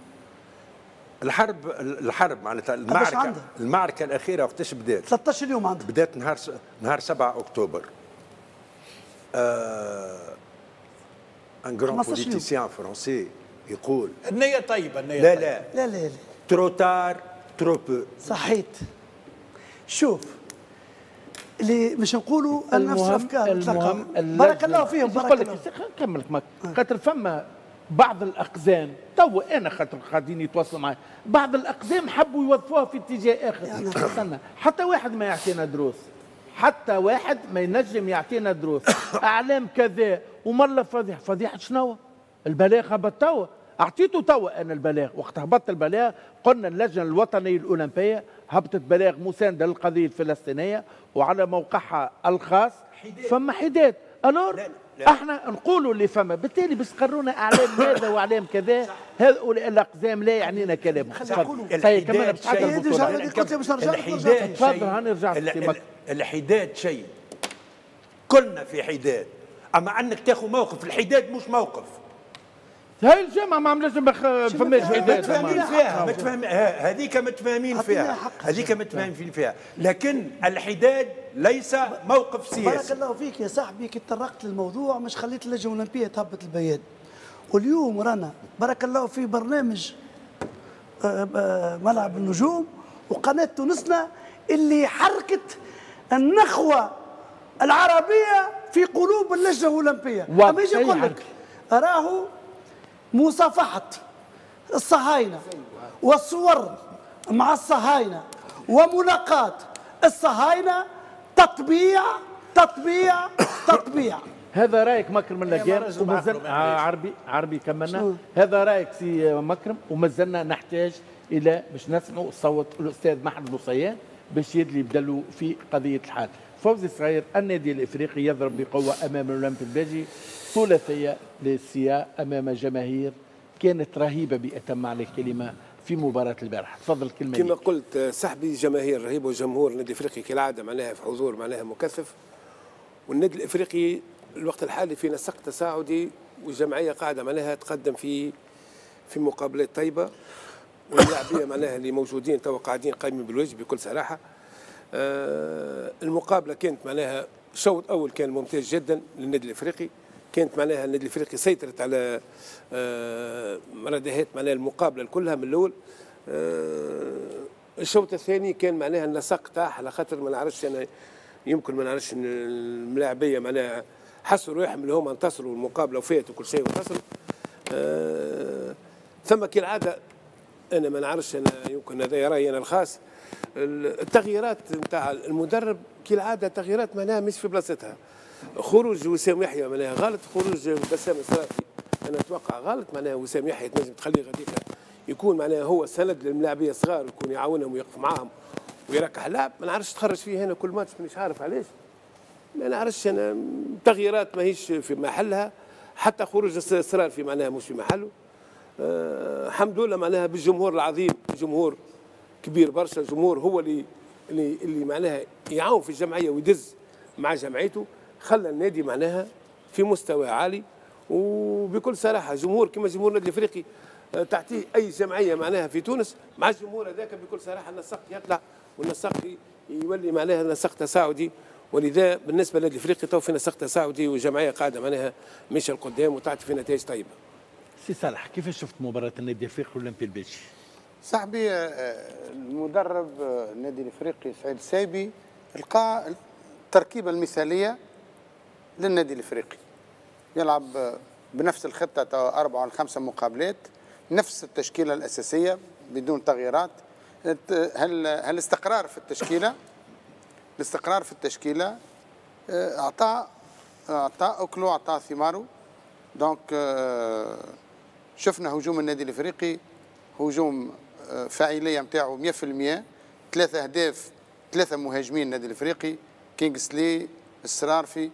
الحرب الحرب معناتها المعركه المعركه الاخيره وقتاش بدات؟ ثلاثة عشر يوم عندك. بدات نهار س... نهار سبعة اكتوبر. آه... ان جران بوليتيسيان فرونسي يقول النية طيبة النية لا طيبة. لا لا لا لا ترو تار ترو بو. صحيت. شوف اللي مش نقولوا نفس الافكار. المهم بارك الله فيهم بارك الله. نكمل لك خاطر فما بعض الاقزام تو انا خاطر قاعدين يتواصلوا معي، بعض الاقزام حبوا يوظفوها في اتجاه اخر. استنى حتى واحد ما يعطينا دروس، حتى واحد ما ينجم يعطينا دروس. اعلام كذا ومره فضيحه فضيحه شنو؟ البلاغ هبط توا، اعطيته توا انا البلاغ. وقت هبطت البلاغ قلنا اللجنه الوطنيه الاولمبيه هبطت بلاغ مسانده للقضيه الفلسطينيه وعلى موقعها الخاص فما حداد. الور احنا نقولوا اللي فما، بالتالي بس قرونا اعلام هذا واعلام كذا، هؤلاء الاقزام لا يعنينا كلامهم. تفضل كمان تفضل هاني رجعت. الحداد شيء كلنا في حداد، اما انك تاخذ موقف. الحداد مش موقف. هاي الجامعة ما عملتش ما فماش حداد. متفاهمين فيها متفاهم هذيك متفاهمين فيها هذيك متفاهمين فيها، لكن الحداد ليس موقف سياسي. بارك الله فيك يا صاحبي كي تطرقت للموضوع مش خليت اللجنة الأولمبية تهبط البيان. واليوم رانا بارك الله في برنامج ملعب النجوم وقناة تونسنا اللي حركت النخوة العربية في قلوب اللجنة الأولمبية. أما يجي يقول لك راهو مصافحة الصهاينة والصور مع الصهاينة وملاقاة الصهاينة تطبيع تطبيع تطبيع. هذا رايك مكرم اللقان ومازلنا عربي عربي كملنا. هذا رايك سي مكرم ومازلنا نحتاج الى باش نسمعوا صوت الاستاذ محمد بوصيان باش يدلي بدلوا في قضيه الحال. فوزي صغير النادي الافريقي يضرب بقوه امام الاولمبي البلجي ثلاثيه للسياء امام جماهير كانت رهيبه بأتم معنى الكلمه في مباراه البارحه. تفضل كلمه. كما قلت سحبي جماهير رهيبه وجمهور النادي الافريقي كالعاده معناها في حضور معناها مكثف، والنادي الافريقي الوقت الحالي في نسق تصاعدي والجمعيه قاعده معناها تقدم في في مقابلات طيبه، واللاعبيه معناها اللي موجودين توا قاعدين قايمين بالواجب بكل صراحه. آه المقابله كانت معناها الشوط الاول كان ممتاز جدا للنادي الافريقي، كانت معناها النادي الافريقي سيطرت على آه مردهات معناها المقابله كلها من الاول. آه الشوط الثاني كان معناها النسق تاعها على خاطر ما نعرفش انا يمكن ما نعرفش الملاعبيه معناها حسوا روحهم اللي هما انتصروا المقابله وفات وكل شيء وانتصروا. آه ثم كالعاده انا ما نعرفش انا يمكن هذا رايي انا الخاص، التغييرات نتاع المدرب كالعاده تغييرات معناها مش في بلاصتها. خروج وسام يحيى معناها غلط، خروج بسام الصرافي انا اتوقع غلط، معناها وسام يحيى تنجم تخليه غاديك يكون معناها هو سند للملاعبيه الصغار ويكون يعاونهم ويقف معاهم ويركح اللعب. ما نعرفش تخرج فيه هنا كل ماتش مانيش عارف علاش، ما نعرفش انا تغييرات ماهيش في محلها، حتى خروج الصرافي معناها مش في محله. أه الحمد لله معناها بالجمهور العظيم، جمهور كبير برشا، جمهور هو اللي اللي اللي معناها يعاون في الجمعيه ويدز مع جمعيته، خلى النادي معناها في مستوى عالي. وبكل صراحه جمهور كما جمهور النادي الافريقي أه تعطيه اي جمعيه معناها في تونس مع الجمهور هذاك بكل صراحه النسق يطلع والنسق يولي معناها نسق تصاعدي. ولذا بالنسبه للنادي الافريقي تو في نسق تصاعدي والجمعيه قاعده معناها ماشيه لقدام وتعطي في نتائج طيبه. سي صالح كيفاش شفت مباراه النادي الافريقي والاولمبي البلجي؟ صاحبي المدرب النادي الافريقي سعيد السايبي لقى التركيبه المثاليه للنادي الافريقي، يلعب بنفس الخطه اربع ولا خمسه مقابلات، نفس التشكيله الاساسيه بدون تغييرات. هل الاستقرار في التشكيله الاستقرار في التشكيله اعطى اعطى اكله اعطى ثماره. دونك شفنا هجوم النادي الافريقي هجوم فاعليه نتاعو مئة بالمئة، ثلاثه اهداف ثلاثه مهاجمين النادي الافريقي، كينغسلي السرارفي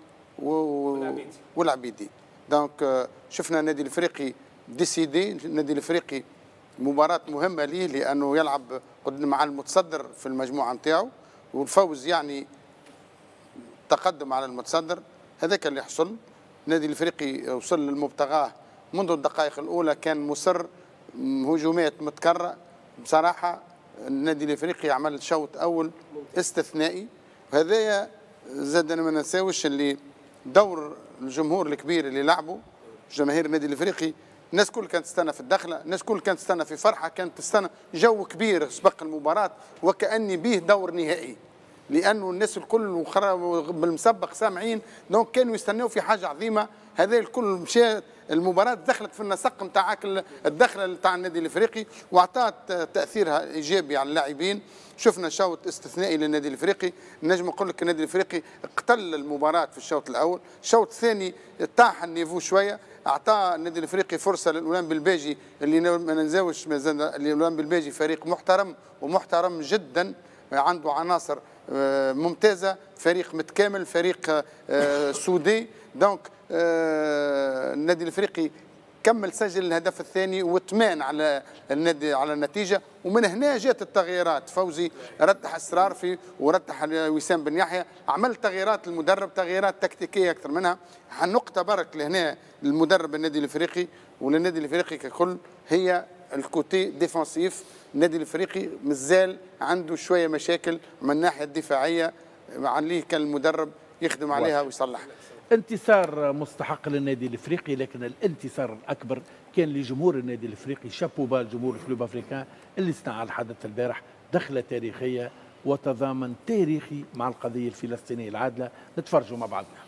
والعبيدي. دونك شفنا النادي الافريقي ديسيدي، النادي الافريقي مباراه مهمه ليه لانه يلعب مع المتصدر في المجموعه نتاعو، والفوز يعني تقدم على المتصدر. هذاك اللي حصل. النادي الافريقي وصل للمبتغاه منذ الدقائق الاولى، كان مصر، هجومات متكرره. بصراحه النادي الافريقي عمل شوط اول استثنائي، وهذايا زاد انا ما ننساوش اللي دور الجمهور الكبير اللي لعبوا جماهير النادي الافريقي. الناس كل كانت تستنى في الدخله، الناس كل كانت تستنى في فرحه، كانت تستنى جو كبير سبق المباراه وكأني به دور نهائي، لانه الناس الكل بالمسبق سامعين، دونك كانوا يستناو في حاجه عظيمه. هذا الكل مشى المباراه دخلت في النسق نتاع الدخله نتاع النادي الافريقي واعطت تاثيرها ايجابي على اللاعبين. شفنا شوط استثنائي للنادي الافريقي، نجم نقول لك النادي الافريقي اقتل المباراه في الشوط الاول، الشوط الثاني طاح النيفو شويه، اعطى النادي الافريقي فرصه للاولمبي البلجي اللي ما ننساوش الاولمبي البلجي فريق محترم ومحترم جدا، عنده عناصر ممتازه، فريق متكامل، فريق سودي. دونك النادي الافريقي كمل سجل الهدف الثاني واطمان على النادي على النتيجه، ومن هنا جات التغييرات. فوزي رتح السرارفي ورتح وسام بن يحيى، عمل تغييرات المدرب، تغييرات تكتيكيه اكثر منها. نقطه برك لهنا للمدرب النادي الافريقي وللنادي الافريقي ككل هي الكوتي ديفنسيف. النادي الافريقي مازال عنده شويه مشاكل من الناحيه الدفاعيه، عليه كان المدرب يخدم عليها ويصلحها. انتصار مستحق للنادي الافريقي، لكن الانتصار الاكبر كان لجمهور النادي الافريقي. شابوبا الجمهور كلوب افريكان اللي صنع الحدث البارح، دخله تاريخيه وتضامن تاريخي مع القضيه الفلسطينيه العادله. نتفرجوا مع بعضنا.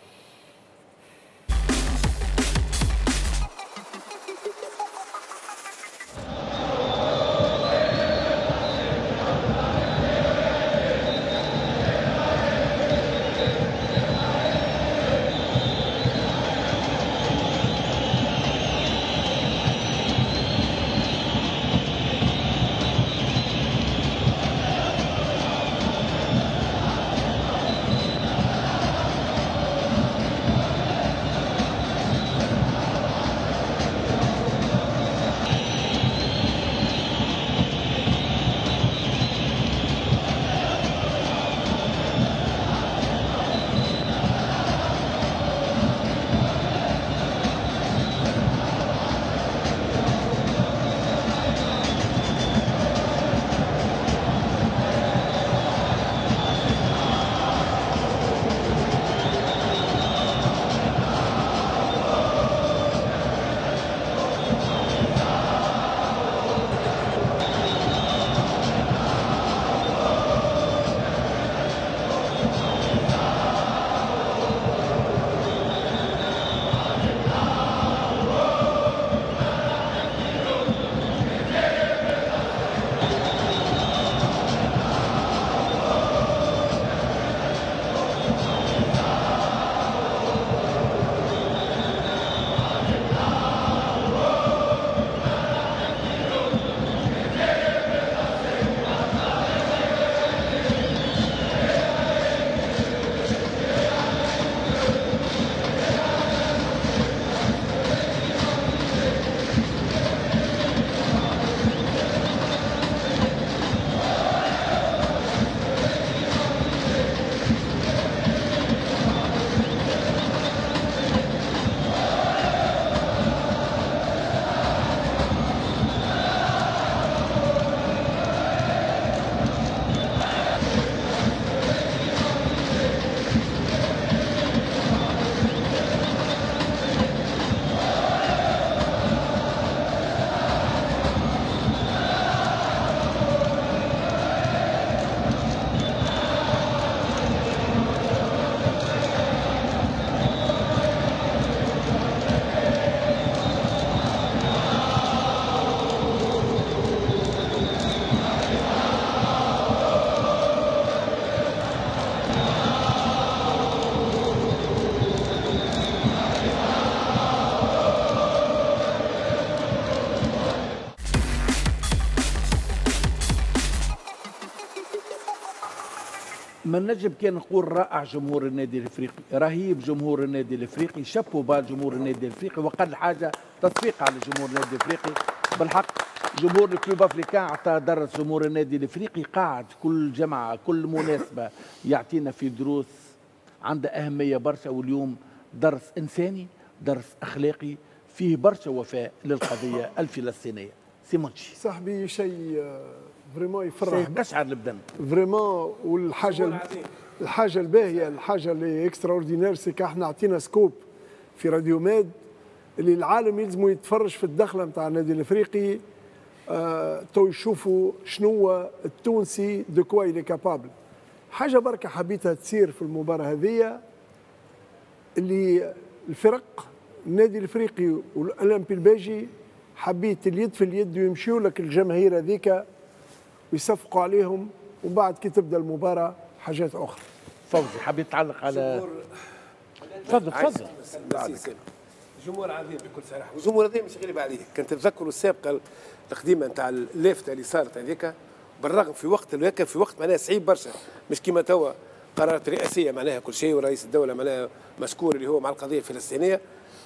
ما نجم كان نقول رائع جمهور النادي الافريقي، رهيب جمهور النادي الافريقي، شابوا بال جمهور النادي الافريقي، وقل حاجه تصفيق على جمهور النادي الافريقي. بالحق جمهور الكلوب افريكان عطى درس جمهور النادي الافريقي، قاعد كل جمعه كل مناسبه يعطينا في دروس عندها اهميه برشا، واليوم درس انساني، درس اخلاقي فيه برشا وفاء للقضيه الفلسطينيه. سيمونشي صاحبي شيء فريمون يفرح، شيء قشعر البدن فريمون. والحاجه الحاجه الباهيه، الحاجه اللي اكسترا اوردينير سي احنا عطينا سكوب في راديو ماد اللي العالم يلزموا يتفرج في الدخله نتاع النادي الافريقي، آه تو يشوفوا شنو التونسي دو كوا إلي كابابل. حاجه بركه حبيتها تصير في المباراه هذه، اللي الفرق النادي الافريقي والاولمبي الباجي حبيت اليد في اليد ويمشيوا لك الجماهير هذيك ويصفقوا عليهم، وبعد كي تبدا المباراه حاجات اخرى. فوزي حبيت تعلق على تفضل تفضل. جمهور عظيم بكل صراحه، والجمهور هذا مش غريب عليه. كنت تتذكروا السابقه القديمه نتاع اللافته اللي صارت هذيك، بالرغم في وقت هذاك في وقت معناها صعيب برشا، مش كيما توا قرارات رئاسيه معناها كل شيء، ورئيس الدوله معناها مشكور اللي هو مع القضيه الفلسطينيه.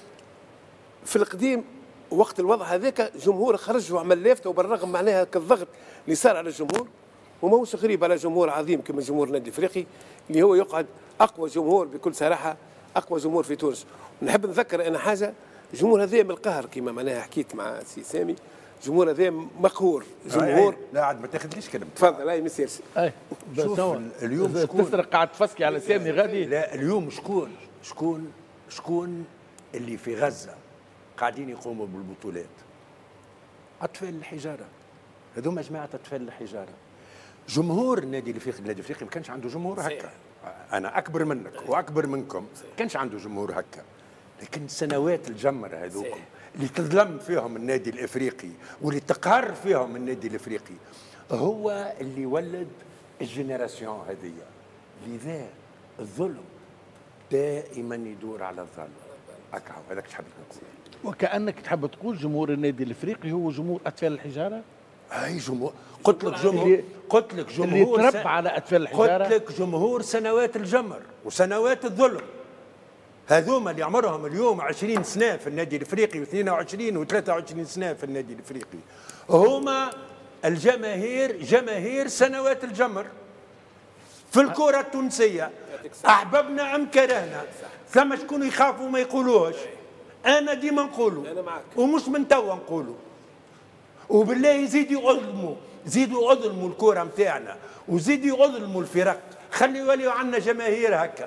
في القديم وقت الوضع هذاك جمهور خرج وعمل لافته، وبالرغم معناها كالضغط اللي صار على الجمهور، وماهوش غريب على جمهور عظيم كما جمهور النادي الافريقي اللي هو يقعد اقوى جمهور بكل صراحه، اقوى جمهور في تونس. ونحب نذكر انا حاجه، الجمهور هذا من القهر كما معناها حكيت مع سي سامي، الجمهور هذا مقهور، جمهور لا عاد ما تاخذليش كلمه. تفضل اي ما يصيرش. اي شوف اليوم شكون تسرق قاعد تفسكي على سامي غادي. لا اليوم شكون شكون شكون اللي في غزه قاعدين يقوموا بالبطولات؟ اطفال الحجاره، هذوما جماعه اطفال الحجاره. جمهور النادي الافريقي، النادي الافريقي ما كانش عنده جمهور هكا. انا اكبر منك واكبر منكم، ما كانش عنده جمهور هكا. لكن سنوات الجمر هذوكم اللي تظلم فيهم النادي الافريقي واللي تقهر فيهم النادي الافريقي هو اللي ولد الجينيراسيون هذه. لذا الظلم دائما يدور على الظلم. هكا هذاك ايش حبيت نقول. وكأنك تحب تقول جمهور النادي الافريقي هو جمهور اطفال الحجاره؟ اي جمهور، قلت لك جمهور، قلت لك جمهور اللي تربى على اطفال الحجاره، قلت لك جمهور سنوات الجمر وسنوات الظلم. هذوما اللي عمرهم اليوم عشرين سنه في النادي الافريقي واثنين وعشرين وثلاثة وعشرين سنه في النادي الافريقي، هما الجماهير جماهير سنوات الجمر في الكره التونسيه. احببنا ام كرهنا، ثم شكون يخافوا ما يقولوهش. انا ديما نقولوا ومش من توا نقولوا، وبالله يزيدوا يظلموا، زيدوا يظلموا الكره نتاعنا وزيدوا يظلموا الفرق، خلي يوليوا عندنا جماهير هكا.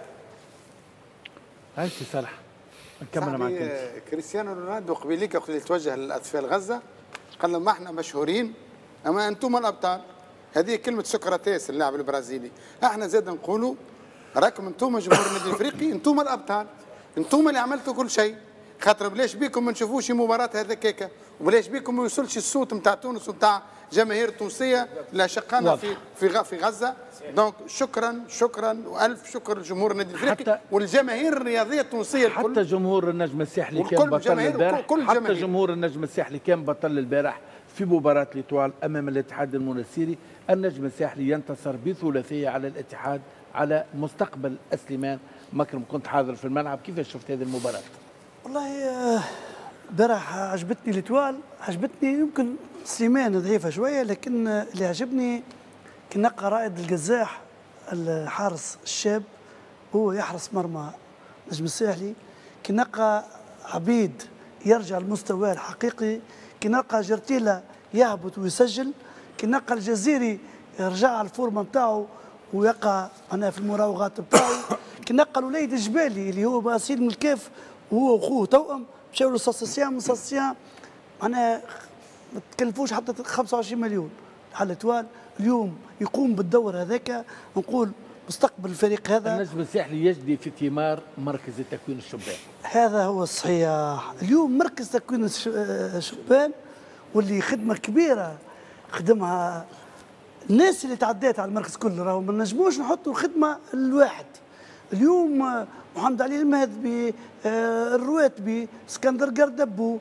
هاي سي صالح نكمل معك. كريستيانو رونالدو قبيليك وقت اللي توجه للاطفال غزه قال لهم احنا مشهورين اما انتم الابطال. هذه كلمه سقراطيس اللاعب البرازيلي. احنا زاد نقولوا راكم انتم جمهور النادي الافريقي، انتم الابطال، انتم اللي عملتوا كل شيء. خاطر بلاش بيكم ما نشوفوش مباراه هذاك، وبلاش بيكم ما يوصلش الصوت نتاع تونس ونتاع جماهير التونسيه اللي شقانا في في في غزه. دونك شكرا شكرا والف شكر لجمهور النادي الافريقي والجماهير الرياضيه التونسيه الكل. حتى جمهور النجم الساحلي كان بطل البارح، حتى جماهير. جمهور النجم الساحلي كان بطل البارح في مباراه ليتوال امام الاتحاد المنستيري. النجم الساحلي ينتصر بثلاثيه على الاتحاد على مستقبل اسلمان. مكرم كنت حاضر في الملعب، كيف شفت هذه المباراه؟ والله البارح عجبتني ليتوال، عجبتني يمكن سليمان ضعيفه شويه، لكن اللي عجبني كي نلقى رائد القزاح الحارس الشاب هو يحرس مرمى نجم الساحلي، كي نلقى عبيد يرجع لمستواه الحقيقي، كي نلقى جرتيلا يهبط ويسجل، كي نلقى الجزيري يرجع على الفورمه نتاعو ويقع انا في المراوغات نتاعو، كي نلقى الوليد الجبالي اللي هو باسيل من الكاف وهو واخوه توأم مشاو له ساسيان من ساسيان، معناها ما تكلفوش حتى خمسة وعشرين مليون. على توال اليوم يقوم بالدور هذاك، نقول مستقبل الفريق هذا. النجم الساحلي يجدي في ثمار مركز التكوين الشبان. هذا هو الصحيح، اليوم مركز تكوين الشبان واللي خدمه كبيره خدمها الناس اللي تعدات على المركز كله، راهو ما نجموش نحطوا الخدمه الواحد. اليوم محمد علي المهدبي، الرواتبي، اسكندر قردبو،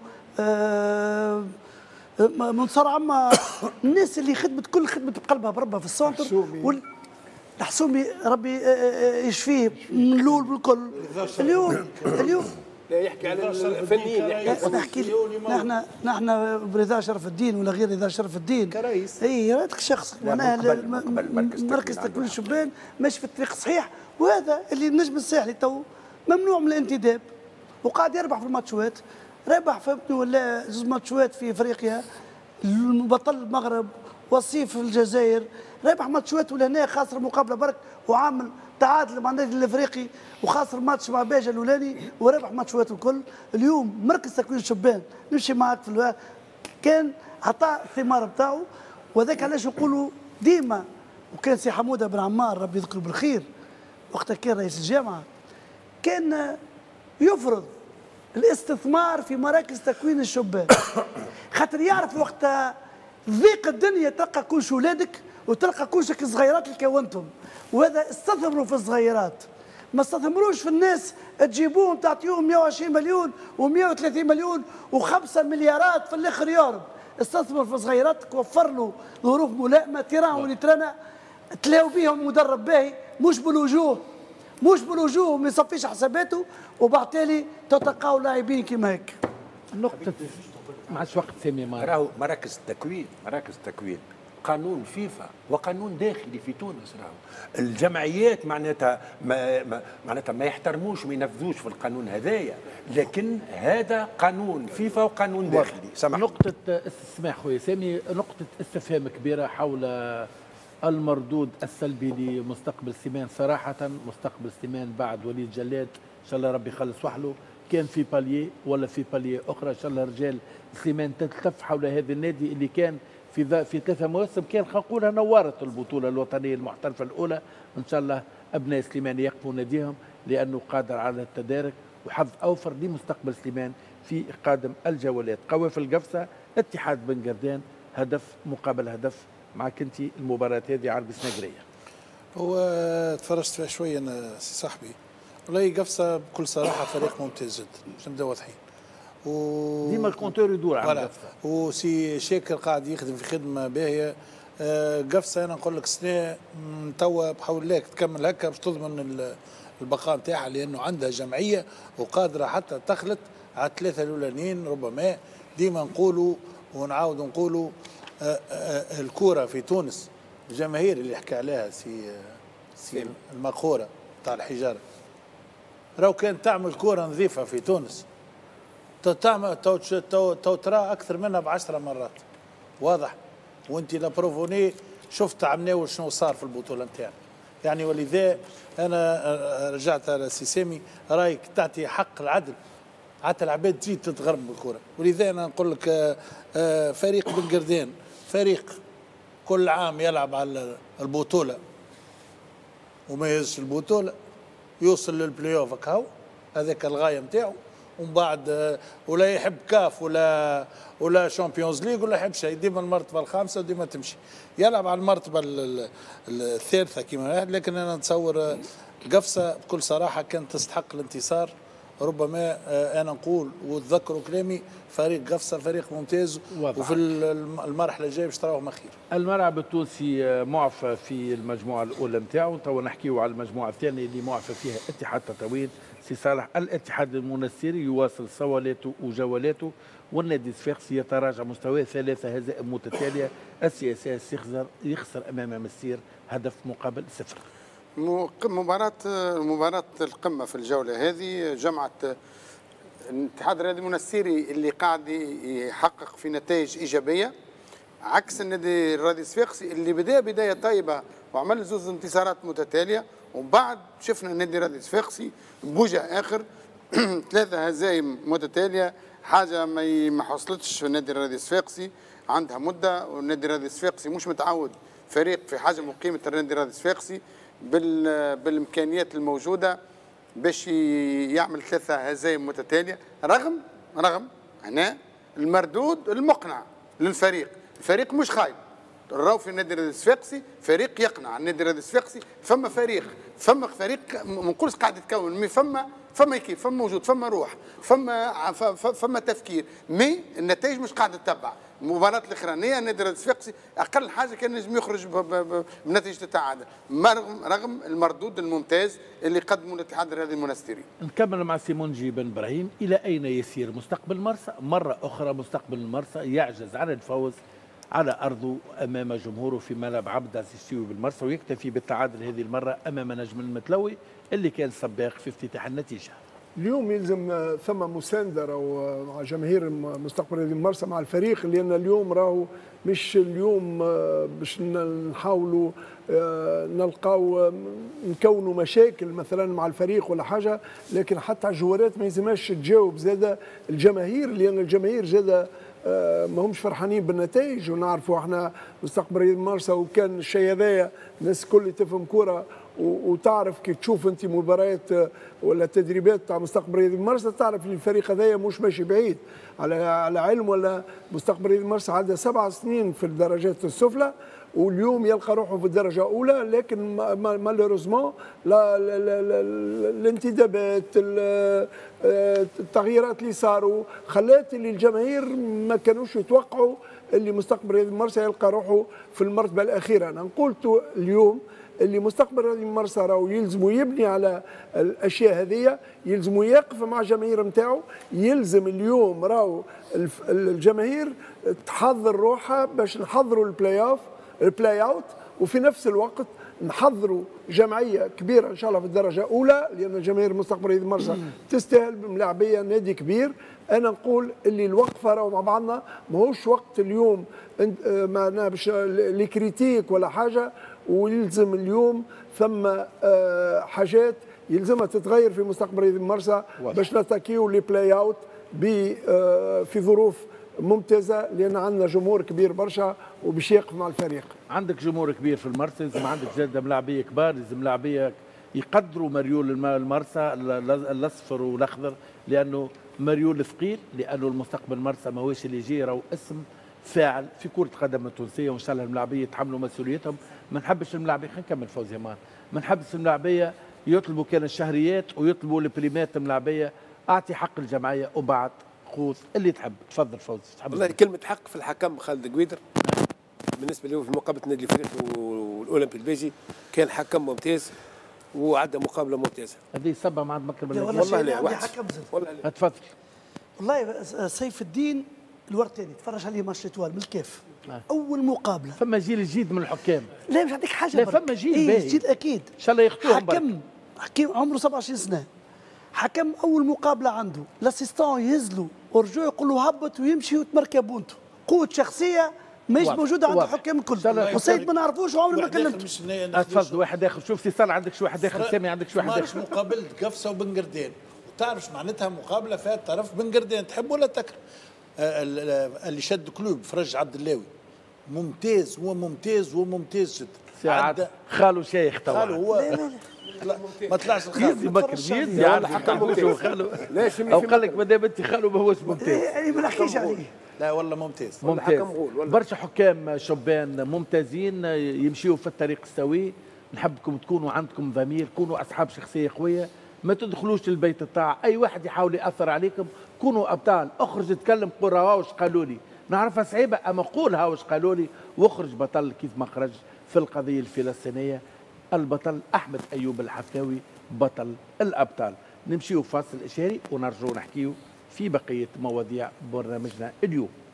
منصر عما، الناس اللي خدمت كل خدمت بقلبها بربها في السونتر وال... الحسومي ربي يشفيه من الاول بالكل. اليوم اليوم لا يحكي على الفنيين، يحكي نحكي نحن نحن برضا شرف الدين ولا غير رضا شرف الدين كرئيس اي هذاك الشخص معناها مركز تكوين الشبان ماشي في الطريق الصحيح، وهذا اللي النجم الساحلي تو ممنوع من الانتداب وقاعد يربح في الماتشات، ربح فهمتني ولا زوج ماتشات في افريقيا، بطل المغرب وصيف في الجزائر، ربح ماتشات ولهنا خاسر مقابله برك وعامل تعادل مع النادي الافريقي وخاسر ماتش مع باجا الاولاني وربح ماتشات الكل. اليوم مركز تكوين الشبان نمشي معك في الوقت كان عطى الثمار بتاعه، وذاك علاش نقولوا ديما. وكان سي حموده بن عمار ربي يذكره بالخير وقتها كان رئيس الجامعه كان يفرض الاستثمار في مراكز تكوين الشبان خاطر يعرف وقتها ضيق الدنيا تلقى كلش ولادك وتلقى كلشك صغيرات اللي كونتهم، وهذا استثمروا في الصغيرات، ما استثمروش في الناس تجيبوهم تعطيهم مئة وعشرين مليون ومئة وثلاثين مليون وخمسة مليارات في الاخر يهرب. استثمر في صغيراتك، وفر له ظروف ملائمه تيران وليترانا تلاو بيهم مدرب باهي، مش بالوجوه مش بالوجوه ما يصفيش حساباته، وبالتالي تتلقاو لاعبين كيما هيك. نقطة ما عادش وقت سامي مار راهو مراكز التكوين مراكز التكوين قانون فيفا وقانون داخلي في تونس. راهو الجمعيات معناتها ما ما معناتها ما يحترموش وما ينفذوش في القانون هذايا، لكن هذا قانون فيفا وقانون داخلي. سمح نقطة استسماح خويا سامي، نقطة استفهام كبيرة حول المردود السلبي لمستقبل سليمان. صراحة مستقبل سليمان بعد وليد جلاد ان شاء الله ربي يخلص وحله كان في باليه ولا في باليه اخرى، ان شاء الله رجال سليمان تلتف حول هذا النادي اللي كان في في ثلاثة مواسم كان خلينا نقولها نورت البطولة الوطنية المحترفة الأولى. إن شاء الله أبناء سليمان يقفوا ناديهم لأنه قادر على التدارك وحظ أوفر لمستقبل سليمان في قادم الجولات. قوافل قفصة اتحاد بن قردان هدف مقابل هدف. معك أنت المباراة هذه عربي سنقرية. هو تفرجت فيها شوية أنا سي صاحبي، والله قفصة بكل صراحة فريق ممتاز جدا باش نبداو واضحين. و ديما الكونتور يدور على قفصة، وسي شاكر قاعد يخدم في خدمة باهية. قفصة أنا نقول لك سنة توا بحول الله تكمل هكا باش تضمن البقاء نتاعها، لأنه عندها جمعية وقادرة حتى تخلط على الثلاثة الأولانيين. ربما ديما نقولوا ونعاودوا نقولوا الكورة في تونس الجماهير اللي حكى عليها سي سي المقهورة تاع الحجارة، راهو كان تعمل كورة نظيفة في تونس تعمل تو تو تو ترى أكثر منها بعشرة مرات واضح. وأنت لابروفوني شفت عملنا شنو صار في البطولة نتاعنا يعني. ولذا أنا رجعت على سي سامي رايك تعطي حق العدل حتى العباد تزيد تتغرب بالكرة. ولذا أنا نقول لك فريق بن قردان فريق كل عام يلعب على البطولة وما يهزش البطولة، يوصل للبلاي اوف هكاو هذاك الغاية نتاعو، ومن بعد ولا يحب كاف ولا ولا شامبيونز ليغ ولا يحب شيء، ديما المرتبة الخامسة وديما تمشي يلعب على المرتبة الثالثة كما. لكن أنا نتصور قفصة بكل صراحة كانت تستحق الانتصار. ربما انا نقول وتذكروا كلامي فريق قفصة فريق ممتاز وضع. وفي المرحله الجايه باش تراوهم خير. الملعب التونسي معفى في المجموعه الاولى نتاعو، تو نحكيو على المجموعه الثانيه اللي معفى فيها اتحاد تطاوين. سي صالح الاتحاد المنستيري يواصل صولاته وجولاته، والنادي الصفاقسي يتراجع مستواه ثلاثه هزائم متتاليه. السي اس اس يخسر يخسر امام مسير هدف مقابل صفر. مباراة مباراة القمة في الجولة هذه جمعت الاتحاد الرياضي المنستيري اللي قاعد يحقق في نتائج إيجابية عكس النادي الرياضي الصفاقسي اللي بدأ بداية طيبة وعمل زوز انتصارات متتالية، وبعد شفنا النادي الرياضي الصفاقسي بوجه آخر ثلاثة هزايم متتالية، حاجة ما حصلتش في النادي الرياضي الصفاقسي. عندها مدة والنادي الرياضي الصفاقسي مش متعود فريق في حجم وقيمة النادي الرياضي الصفاقسي بالامكانيات الموجوده باش يعمل ثلاثه هزايم متتاليه، رغم رغم هنا المردود المقنع للفريق. الفريق مش خايب، راهو في النادي الرياضي الصفاقسي فريق يقنع. النادي الرياضي الصفاقسي فما فريق فما فريق ما نقولش قاعد يتكون، مي فما فما كيف فما موجود فما روح فما فما تفكير، مي النتائج مش قاعده تتبع. المباراه الاخرانيه نادي رد الصفاقسي اقل حاجه كان نجم يخرج بنتيجه التعادل رغم رغم المردود الممتاز اللي قدمه الاتحاد الرياضي المنستيري. نكمل مع سيمونجي بن ابراهيم. الى اين يسير مستقبل مرسى؟ مره اخرى مستقبل مرسى يعجز عن الفوز على ارضه امام جمهوره في ملعب عبد العزيز الشيوي بالمرسى، ويكتفي بالتعادل هذه المره امام نجم المتلوي اللي كان سباق في افتتاح النتيجه. اليوم يلزم ثم مساندة راهو مع جماهير مستقبل نادي المرسى مع الفريق، لأن اليوم راهو مش اليوم باش نحاولوا نلقاو نكونوا مشاكل مثلا مع الفريق ولا حاجة، لكن حتى الجوارات ما يلزمهاش تجاوب زادة الجماهير، لأن الجماهير زادة ما همش فرحانين بالنتائج. ونعرفوا احنا مستقبل نادي المرسى وكان الشيء هذايا الناس الكل تفهم كرة وتعرف كي تشوف انت مباريات ولا تدريبات تاع مستقبل نادي المرسى تعرف الفريق هذايا مش ماشي بعيد. على على علم ولا مستقبل نادي المرسى عندها سبع سنين في الدرجات السفلى واليوم يلقى روحه في الدرجه الاولى، لكن مالوريزمون الانتدابات التغييرات اللي صاروا خلات اللي الجماهير ما كانوش يتوقعوا اللي مستقبل نادي المرسى يلقى روحه في المرتبه الاخيره. انا قلت اليوم اللي مستقبل نادي المرسى راهو يلزموا يبني على الاشياء هذه، يلزموا يقف مع الجماهير نتاعو، يلزم اليوم راهو الجماهير تحضر روحها باش نحضروا البلاي اوف البلاي اوت، وفي نفس الوقت نحضروا جمعيه كبيره ان شاء الله في الدرجه الاولى، لان جماهير مستقبل نادي المرسى تستاهل بملاعبيه نادي كبير. انا نقول اللي الوقفه راهو مع بعضنا ماهوش وقت اليوم معناها باش لي كريتيك ولا حاجه، ويلزم اليوم ثم حاجات يلزمها تتغير في مستقبل نادي المرسى باش نتاكيو لي بلاي اوت في ظروف ممتازه، لان عندنا جمهور كبير برشا وباش يقف مع الفريق. عندك جمهور كبير في المرسى، لازم عندك زاد ملاعبيه كبار، لازم لاعبيه يقدروا مريول المرسى الاصفر والاخضر، لانه مريول ثقيل، لانه المستقبل مرسى ماهوش اللي يجي راهو اسم فاعل في كرة القدم التونسية، وإن شاء الله الملاعبية يتحملوا مسؤوليتهم. ما نحبش الملاعبية، خلينا نكمل فوزي مان، ما نحبش الملاعبية يطلبوا كان الشهريات ويطلبوا البريمات الملاعبية. أعطي حق الجمعية وبعد خوذ اللي تحب. تفضل فوزي. والله كلمة حق في الحكم خالد قويدر بالنسبة له في مقابلة النادي الافريقي والاولمبي البيجي كان حكم ممتاز وعدى مقابلة ممتازة. هذه سبة مع مكتب والله والله لا عندي حكم زاد. والله لا. تفضل. والله سيف الدين الورتاني تفرج عليه ماتش الاطوال من الكاف آه. اول مقابله فما جيل جديد من الحكام. لا مش عندك حاجه لا فما جيل باهي إيه جيل اكيد ان شاء الله يخطوهم. حكم حكيم عمره سبعة وعشرين سنه، حكم اول مقابله عنده الاسيستون يهزلوا ورجوع يقول له هبط ويمشي وتمركب بونتو، قوه شخصيه مش موجوده عند الحكام الكل. وسيد ما نعرفوش وعمري ما كلمته. تفضل واحد اخر. شوف سي صالح عندك شو واحد اخر، سامي عندك شو واحد اخر. مقابله قفصه وبن قردان، وتعرف معناتها مقابله فيها طرف بن قردان تحب ولا تكره. اللي شد كلوب فرج عبد اللاوي ممتاز وممتاز وممتاز جدا. عد خالو شيخ توا. خالو هو لا لا ما طلعش الخالو يزي بكر يزي يعني حتى هو خالو او قال لك ما دام انت خالو ما هوش ممتاز. يعني ما نحكيش عليه. لا والله ممتاز ممتاز. برشا حكام شبان ممتازين يمشيوا في الطريق السوي. نحبكم تكونوا عندكم ضمير، كونوا اصحاب شخصيه قويه، ما تدخلوش البيت الطاعة. اي واحد يحاول ياثر عليكم كونوا ابطال. اخرج تكلم قول ها واش قالوا لي، نعرفها صعيبه اما قول ها واش قالوا لي واخرج بطل كيف ما خرج في القضيه الفلسطينيه. البطل احمد ايوب الحفاوي بطل الابطال. نمشيو فاصل اشاري ونرجعوا نحكيو في بقيه مواضيع برنامجنا اليوم.